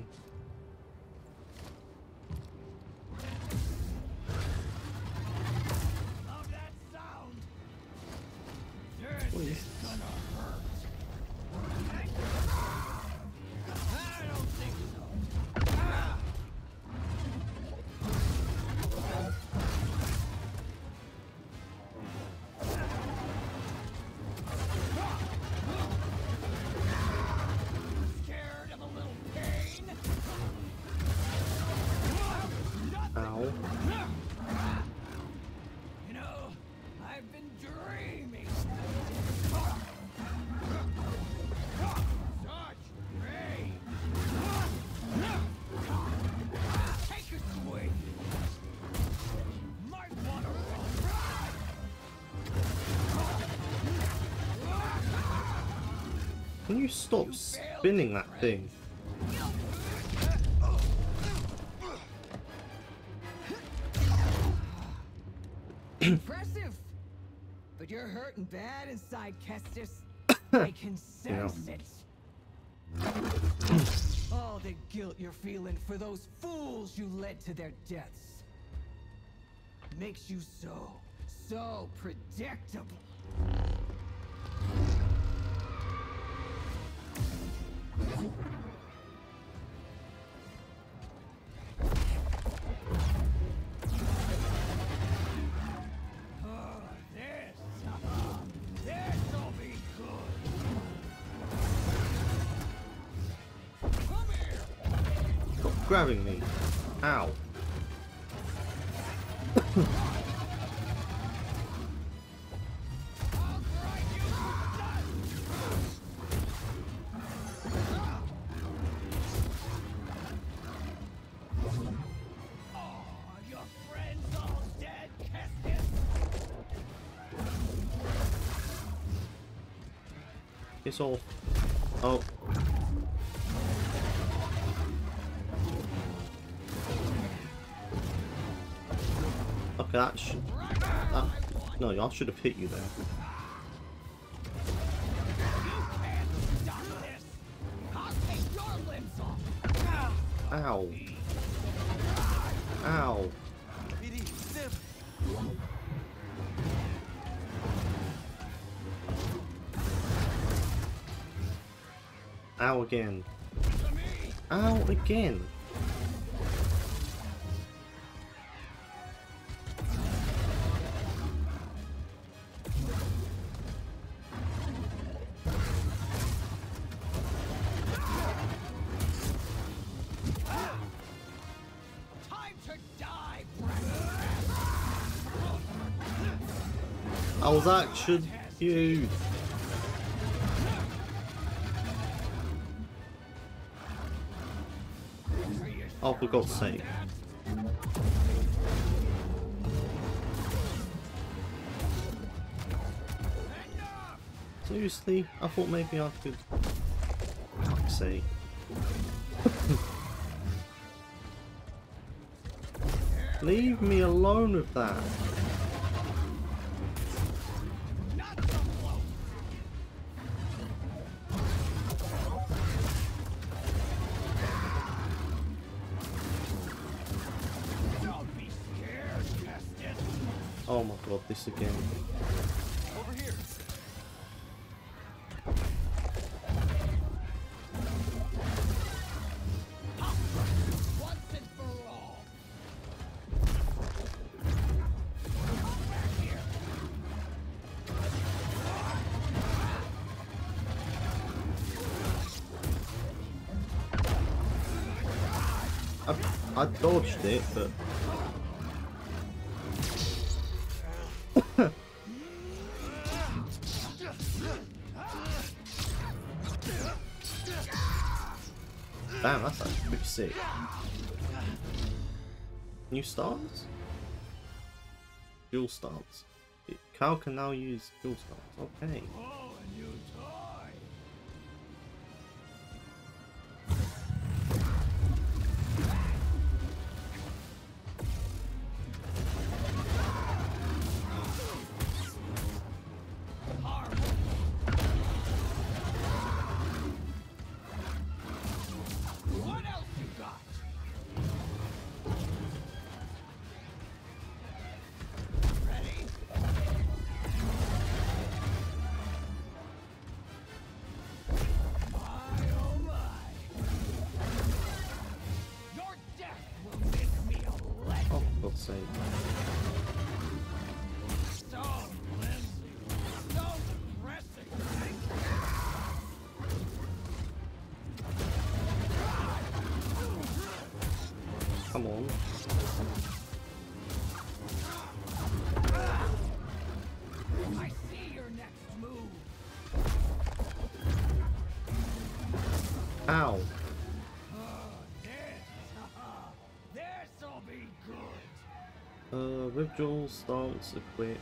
Love that sound. What is This is gonna hurt. I don't think so. Ah! Scared of a little pain? Ow. You know, I've been dreaming. Such rage. Take a swing. Might wanna run. Can you stop spinning that thing? Impressive. But you're hurting bad inside, Kestis. I can sense it. All the guilt you're feeling for those fools you led to their deaths makes you so, so predictable. Oh, this, this'll be good. Come here. Stop grabbing me. Ow. Your friend's all dead, Kestis. It's all. Oh. Okay, that should. That, no, I should have hit you there. Stop this. I'll take your limbs off. Ow. Ow. P D, Sim. Ow again. Ow again. Time to die, I was actually you. Oh, for God's sake. Seriously? I thought maybe I could... Fuck's sake. Leave me alone with that. Oh my God, this again. Over here. once and for all. I, I dodged it, but... Damn, that's actually pretty sick. New stance? Dual stance. Cal can now use dual stance. Okay. Come on. I see your next move. Ow. This'll be good. Uh, with dual stance equipped.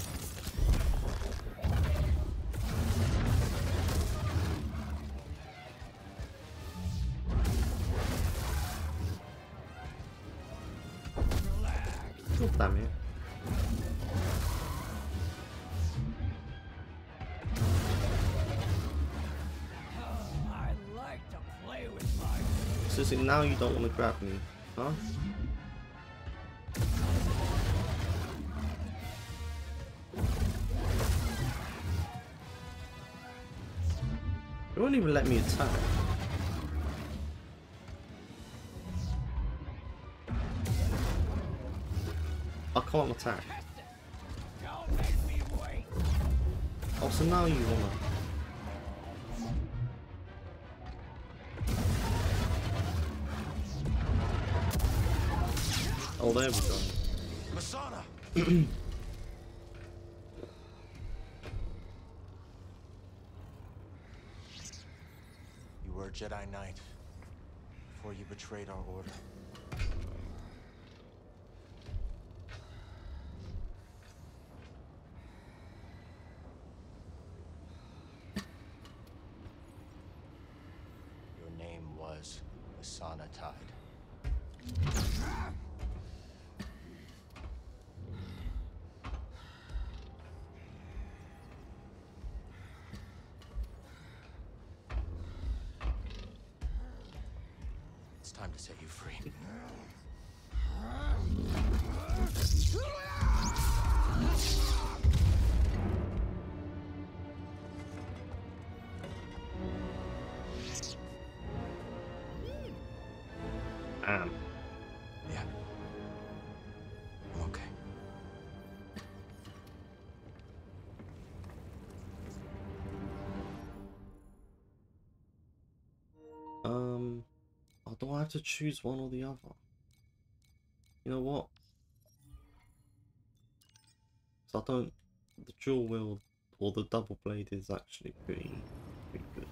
Oh, damn it. I like to play with my... So see, now you don't want to grab me, huh? You won't even let me attack. I can't attack. Oh, so now you wanna. Oh, there we go. Masana! You were a Jedi Knight before you betrayed our order. Your name was Masana Tide. It's time to set you free. Damn. Yeah. I'm okay. Um, oh, do I have to choose one or the other? You know what? So I don't. The dual wield or the double blade is actually pretty, pretty good.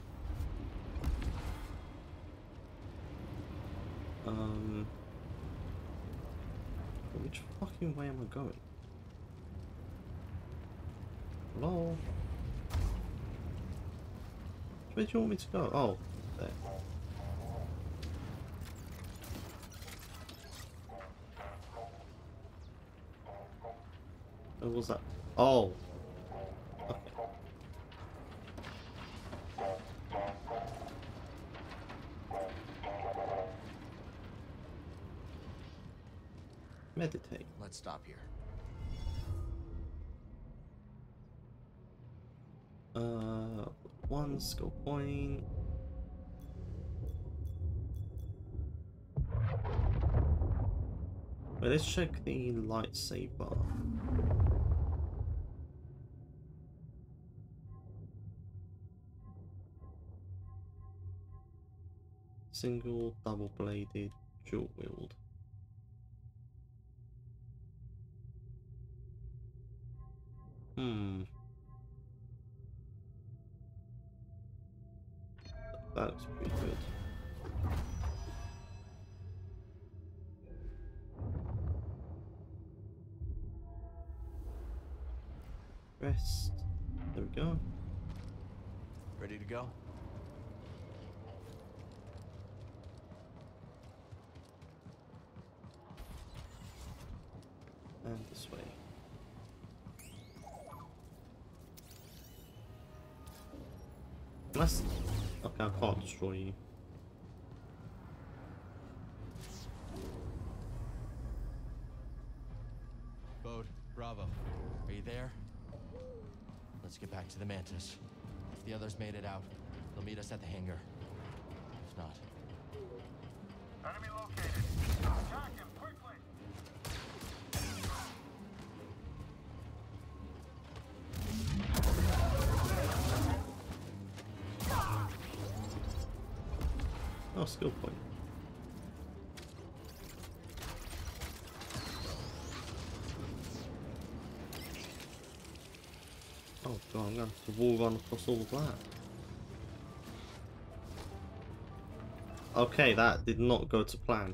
Um, which fucking way am I going? Hello? Where do you want me to go? Oh, there. What was that? Oh. Okay. Meditate. Let's stop here. Uh, one skill point. Wait, let's check the lightsaber. Single, double-bladed, dual-wield. Hmm. That looks pretty good. Rest. There we go. Ready to go? And this way. Unless... Okay, I can't destroy you. Bode, Bravo. Are you there? Let's get back to the Mantis. If the others made it out, they'll meet us at the hangar. If not... Enemy located. Attack him quickly. Oh, skill point. Oh god, I'm gonna have to wall run across all of that. Okay, that did not go to plan.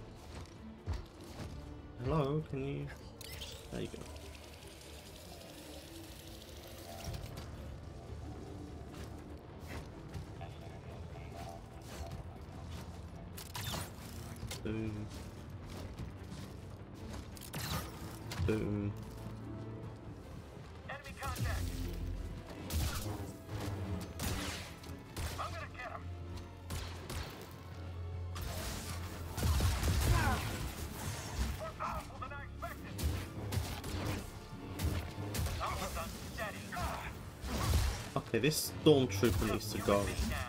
Hello, can you... There you go. Boom. Boom. Enemy contact. I'm gonna get him. More powerful than I expected. Almost unsteady. Okay, this stormtrooper needs to go.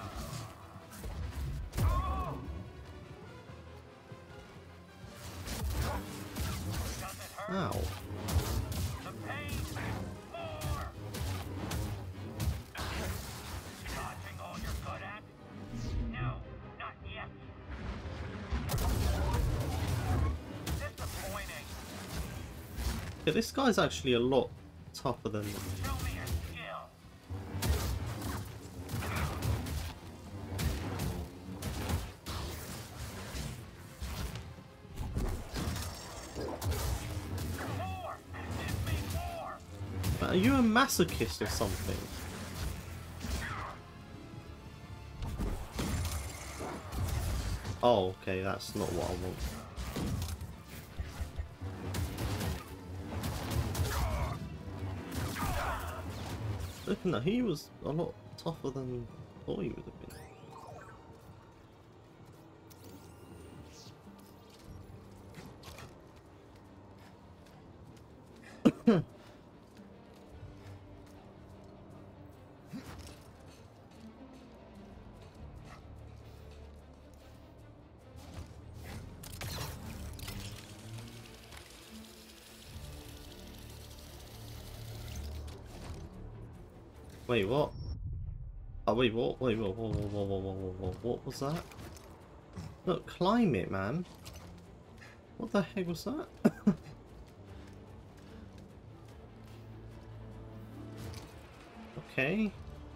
Ow. Yeah, this guy's actually a lot tougher than me. Are you a masochist or something? Oh, okay, that's not what I want. Looking at, he was a lot tougher than I thought he would have been. Wait, what? Oh, wait, what? Wait, whoa, whoa, whoa, whoa, whoa, whoa, whoa, what was that? Look, climb it, man. What the heck was that? Okay.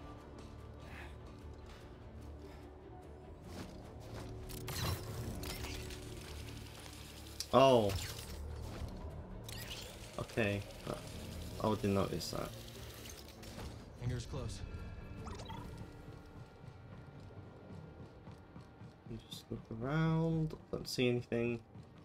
Oh. Okay. I didn't notice that. Hangar's close. You just look around, don't see anything.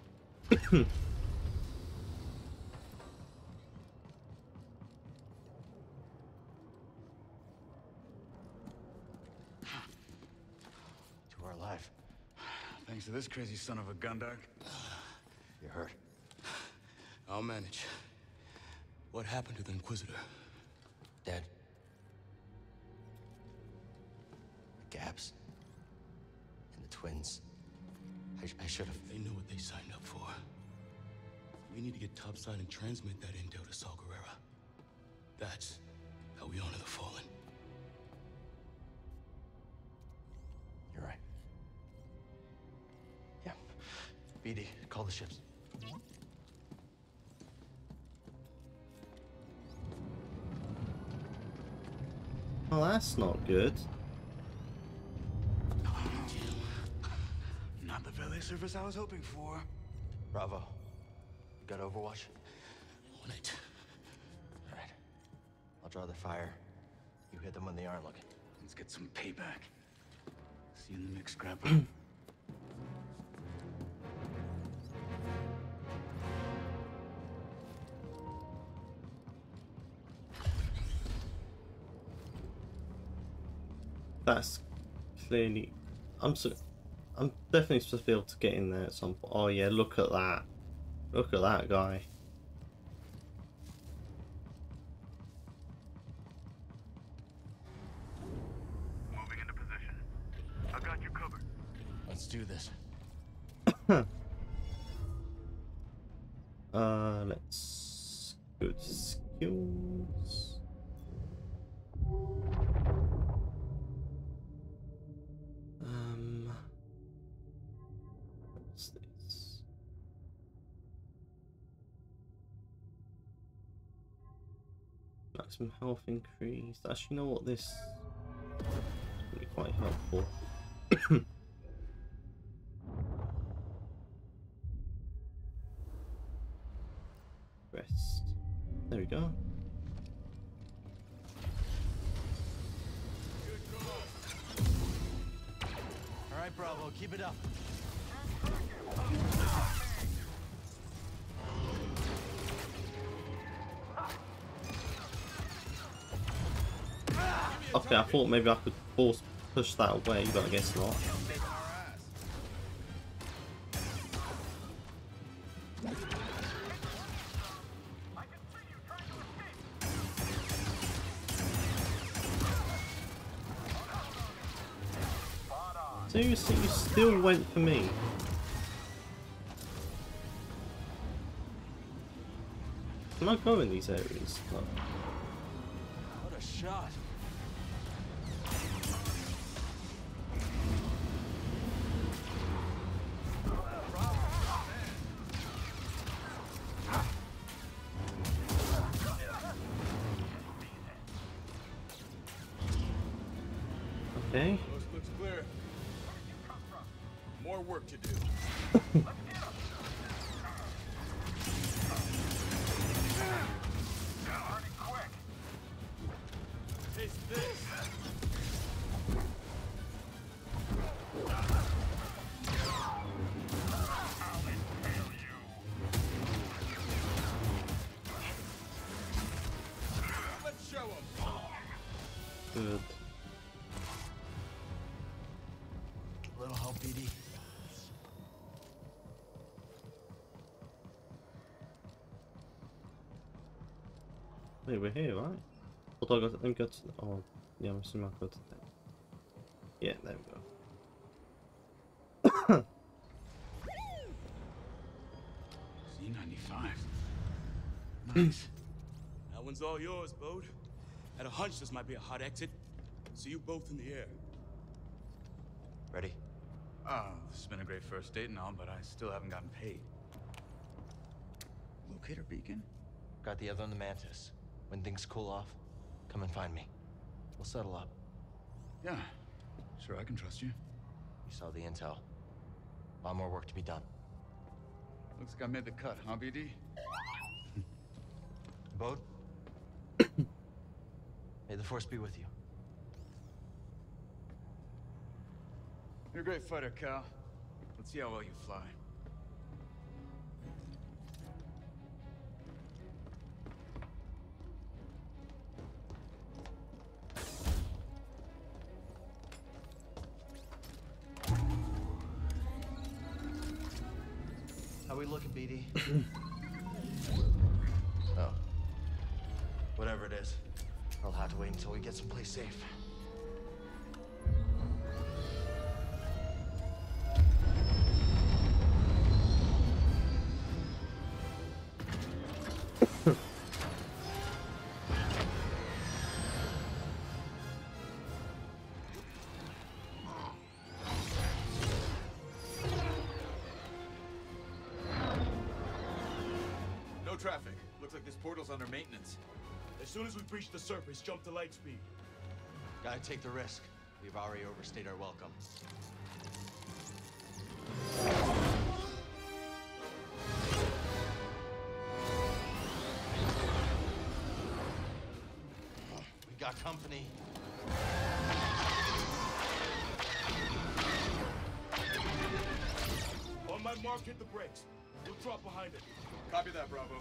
You are alive. Thanks to this crazy son of a Gundark. You're hurt. I'll manage. What happened to the Inquisitor? Dead. Gabs. And the twins. I, I should have. They know what they signed up for. We need to get topside and transmit that intel to Saw Gerrera. That's how we honor the fallen. You're right. Yeah. B D, call the ships. Well, that's not good. Not the valet service I was hoping for. Bravo. You got Overwatch? On it. Alright. draw their fire. You hit them when they aren't looking. Let's get some payback. See you in the mix, Scrapper. That's clearly. I'm so. I'm definitely supposed to be able to get in there at some point. Oh yeah, look at that. Look at that guy. Moving into position. I got you covered. Let's do this. uh, let's go to skills. Um, what's this? Maximum health increase. Actually, you know what? This is really quite helpful. Rest. There we go. All right, Bravo, keep it up. Okay, I thought maybe I could force push that away, but I guess not. Seriously, you still went for me. Can I go in these areas? No. What a shot. Okay. Coast looks clear. More work to do. Taste this. Let's show 'em. Good. A little help, B D. Wait, we're here, right? Although I got, let me go to the, oh, yeah, I'm assuming I'll go to that. Yeah, there we go. Z ninety-five. Nice. That one's all yours, Bode. Had a hunch this might be a hot exit. See you both in the air. Ready? Oh, this has been a great first date and all, but I still haven't gotten paid. Locator beacon? Got the other on the Mantis. When things cool off, come and find me. We'll settle up. Yeah, sure, I can trust you. You saw the intel. A lot more work to be done. Looks like I made the cut, huh, B D? Bode? May the Force be with you. You're a great fighter, Cal. Let's see how well you fly. How we looking, B D? Oh. Whatever it is, I'll have to wait until we get someplace safe. No traffic. Looks like this portal's under maintenance. As soon as we breach the surface, jump to light speed. Gotta take the risk. We've already overstayed our welcome. got company. On my mark, hit the brakes. We'll drop behind it. Copy that, Bravo.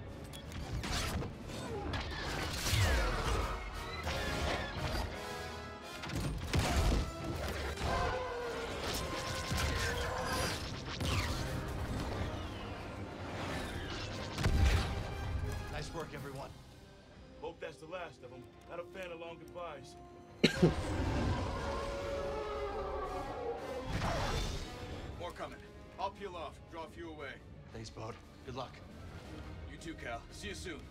Nice work, everyone. Hope that's the last of them. Not a fan of long goodbyes. More coming. I'll peel off, draw a few away. Thanks, Bode. Good luck. You too, Cal. See you soon.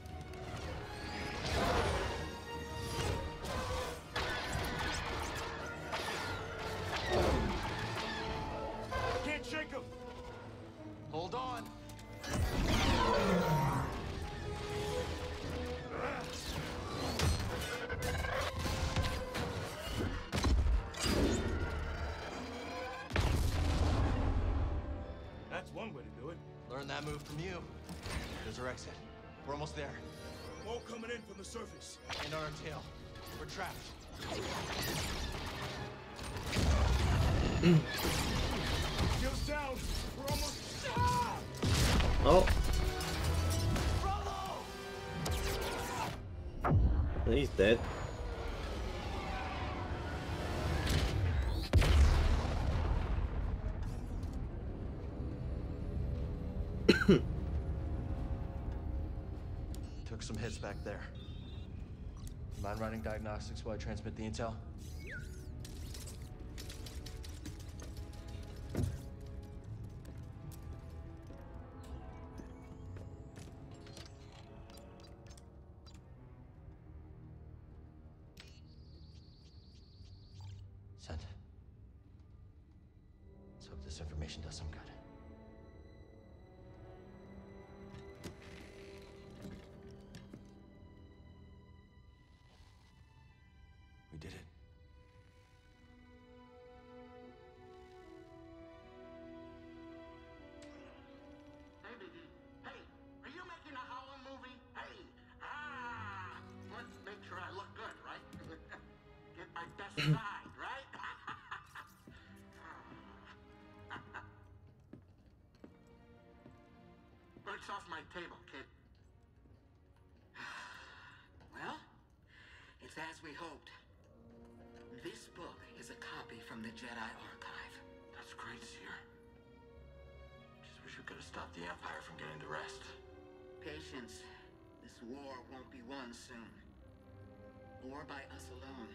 Can't shake him. Hold on. That's one way to do it. Learn that move from you. There's our exit. We're almost there. More coming in from the surface. And on our tail. We're trapped. Skills down. We're almost. Ah! Oh. He's dead. Took some hits back there. Mind running diagnostics while I transmit the intel? Send. Let's hope this information does some good. We did it. Hey, Biggie. Hey, are you making a Howler movie? Hey, ah, let's make sure I look good, right? Get my best side, right? Books off my table, kid. Well, it's as we hoped. This book is a copy from the Jedi Archive. That's great, Seer. Just wish we could have stopped the Empire from getting to rest. Patience. This war won't be won soon. Or by us alone.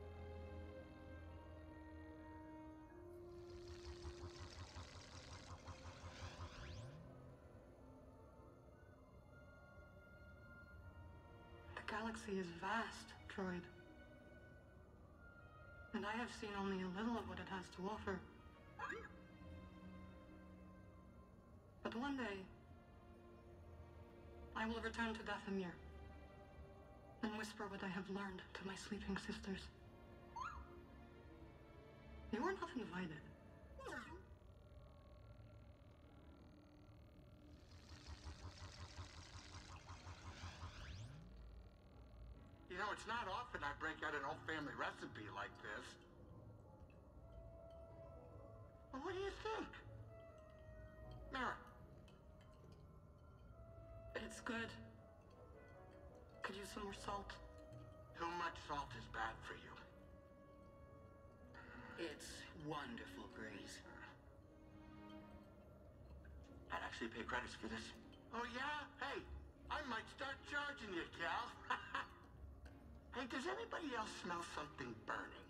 The galaxy is vast, Droid. And I have seen only a little of what it has to offer. But one day, I will return to Dathomir and whisper what I have learned to my sleeping sisters. You are not invited. You know, it's not often I break out an old family recipe like this. Well, what do you think? Mara. It's good. Could use some more salt. Too much salt is bad for you. It's wonderful, Grease. I'd actually pay credits for this. Oh, yeah? Hey, I might start charging you, Cal. Hey, does anybody else smell something burning?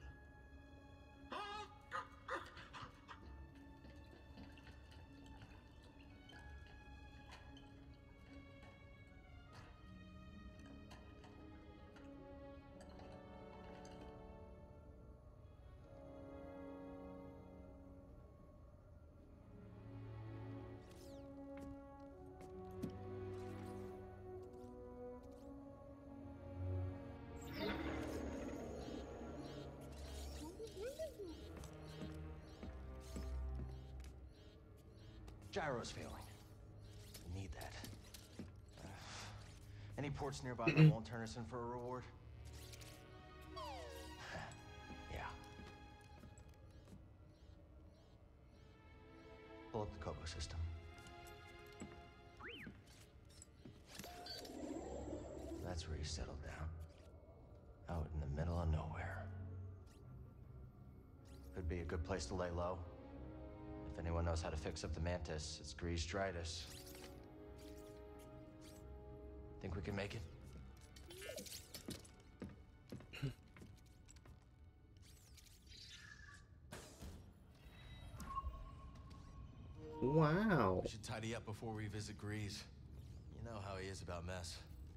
Gyro's failing. We need that. Uh, any ports nearby that won't turn us in for a reward? pull up the Kobo system. That's where you settled down. Out in the middle of nowhere. Could be a good place to lay low. If anyone knows how to fix up the Mantis, it's Grease Dritus. Think we can make it? Wow. We should tidy up before we visit Grease. You know how he is about mess.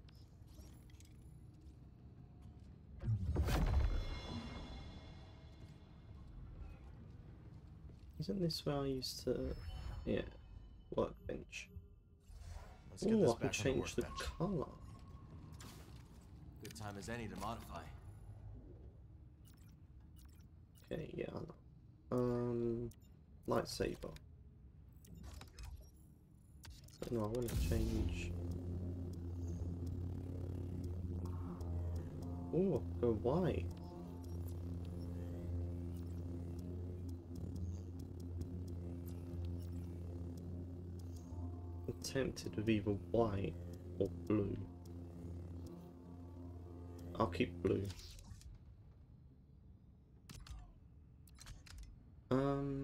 Isn't this where I used to, yeah, workbench? Let's get Ooh, this I can back on the change the workbench. color. Good time as any to modify. Okay, yeah, I know. Um, lightsaber. No, I want to change. Ooh, go white. I'm tempted with either white or blue. I'll keep blue. Um.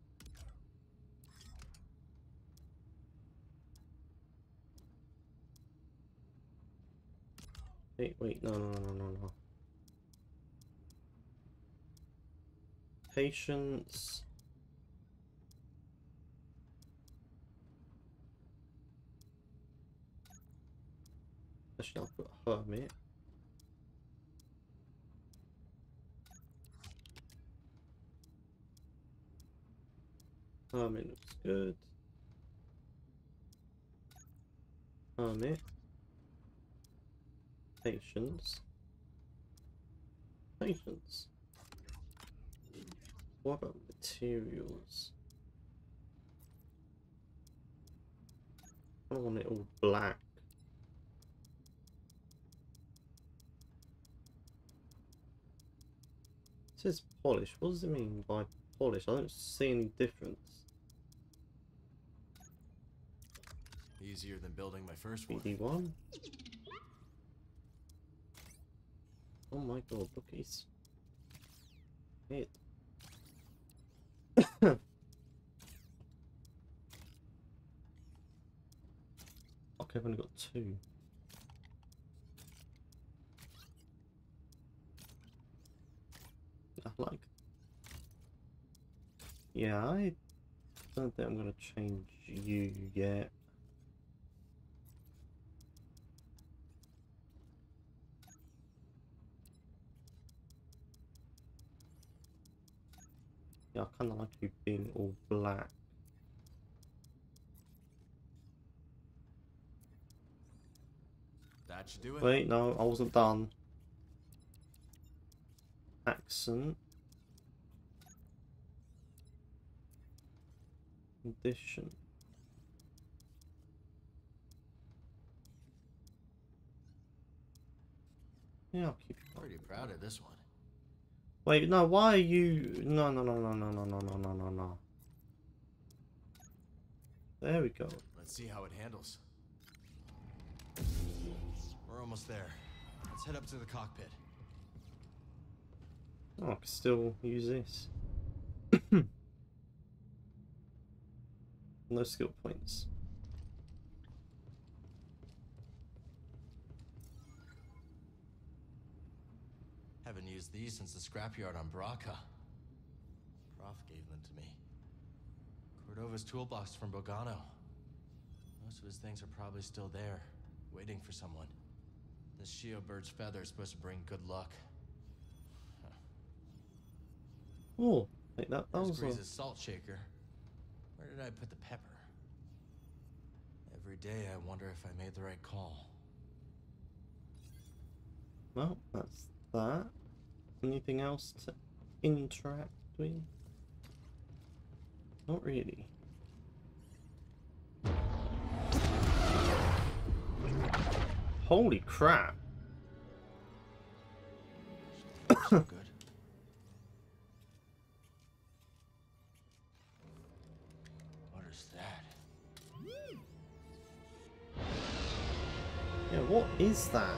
Wait, wait, no, no, no, no, no, no. Patience. Actually, I'll put hermit. Hermit looks good. Hermit. Patience. Patience. What about materials? I don't want it all black. It says polish. What does it mean by polish? I don't see any difference. Easier than building my first one. B D one. Oh my god, look, he's hit. Okay, I've only got two. I like. Yeah, I don't think I'm gonna change you yet. Yeah, I kind of like you being all black. That should do it. Wait, no, I wasn't done. Accent. Condition. Yeah, I'll keep it. Pretty proud of this one. Wait, no, why are you... No, no, no, no, no, no, no, no, no, no, no. There we go. Let's see how it handles. We're almost there. Let's head up to the cockpit. Oh, I can still use this. No skill points. Haven't used these since the scrapyard on Braca. Prof gave them to me. Cordova's toolbox from Bogano. Most of his things are probably still there, waiting for someone. This Shio bird's feather is supposed to bring good luck. Huh. Oh, like that, that There's was a... Grease's salt shaker. Where did I put the pepper? Every day I wonder if I made the right call. Well, that's that. Anything else to interact with? Not really. Holy crap. So good. is that? Yeah, what is that?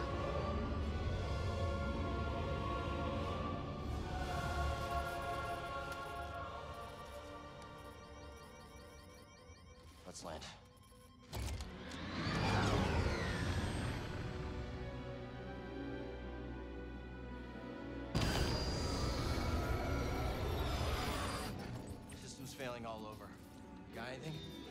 Let's land. System's failing all over. Got anything?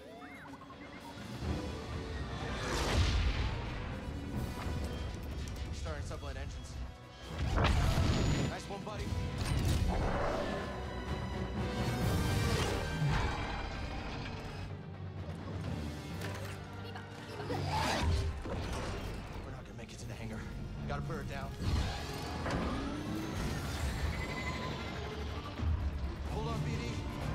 Starting sublight engines. Nice one, buddy. We're not gonna make it to the hangar. Gotta put her down. Hold on, B D.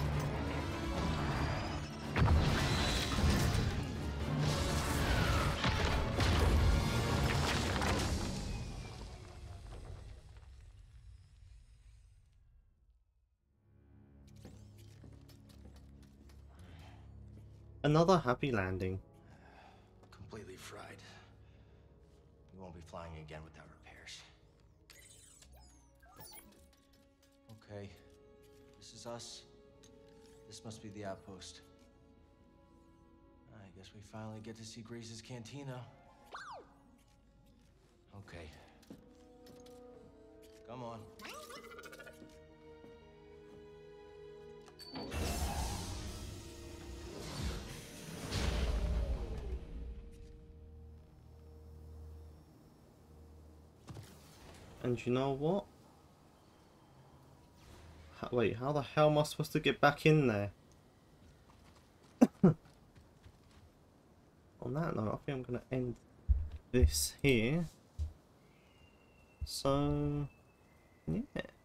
Another happy landing. Completely fried. We won't be flying again without repairs. Okay. This is us. This must be the outpost. I guess we finally get to see Grace's cantina. Okay. Come on. And you know what? How, wait, how the hell am I supposed to get back in there? On that note, I think I'm going to end this here. So, yeah.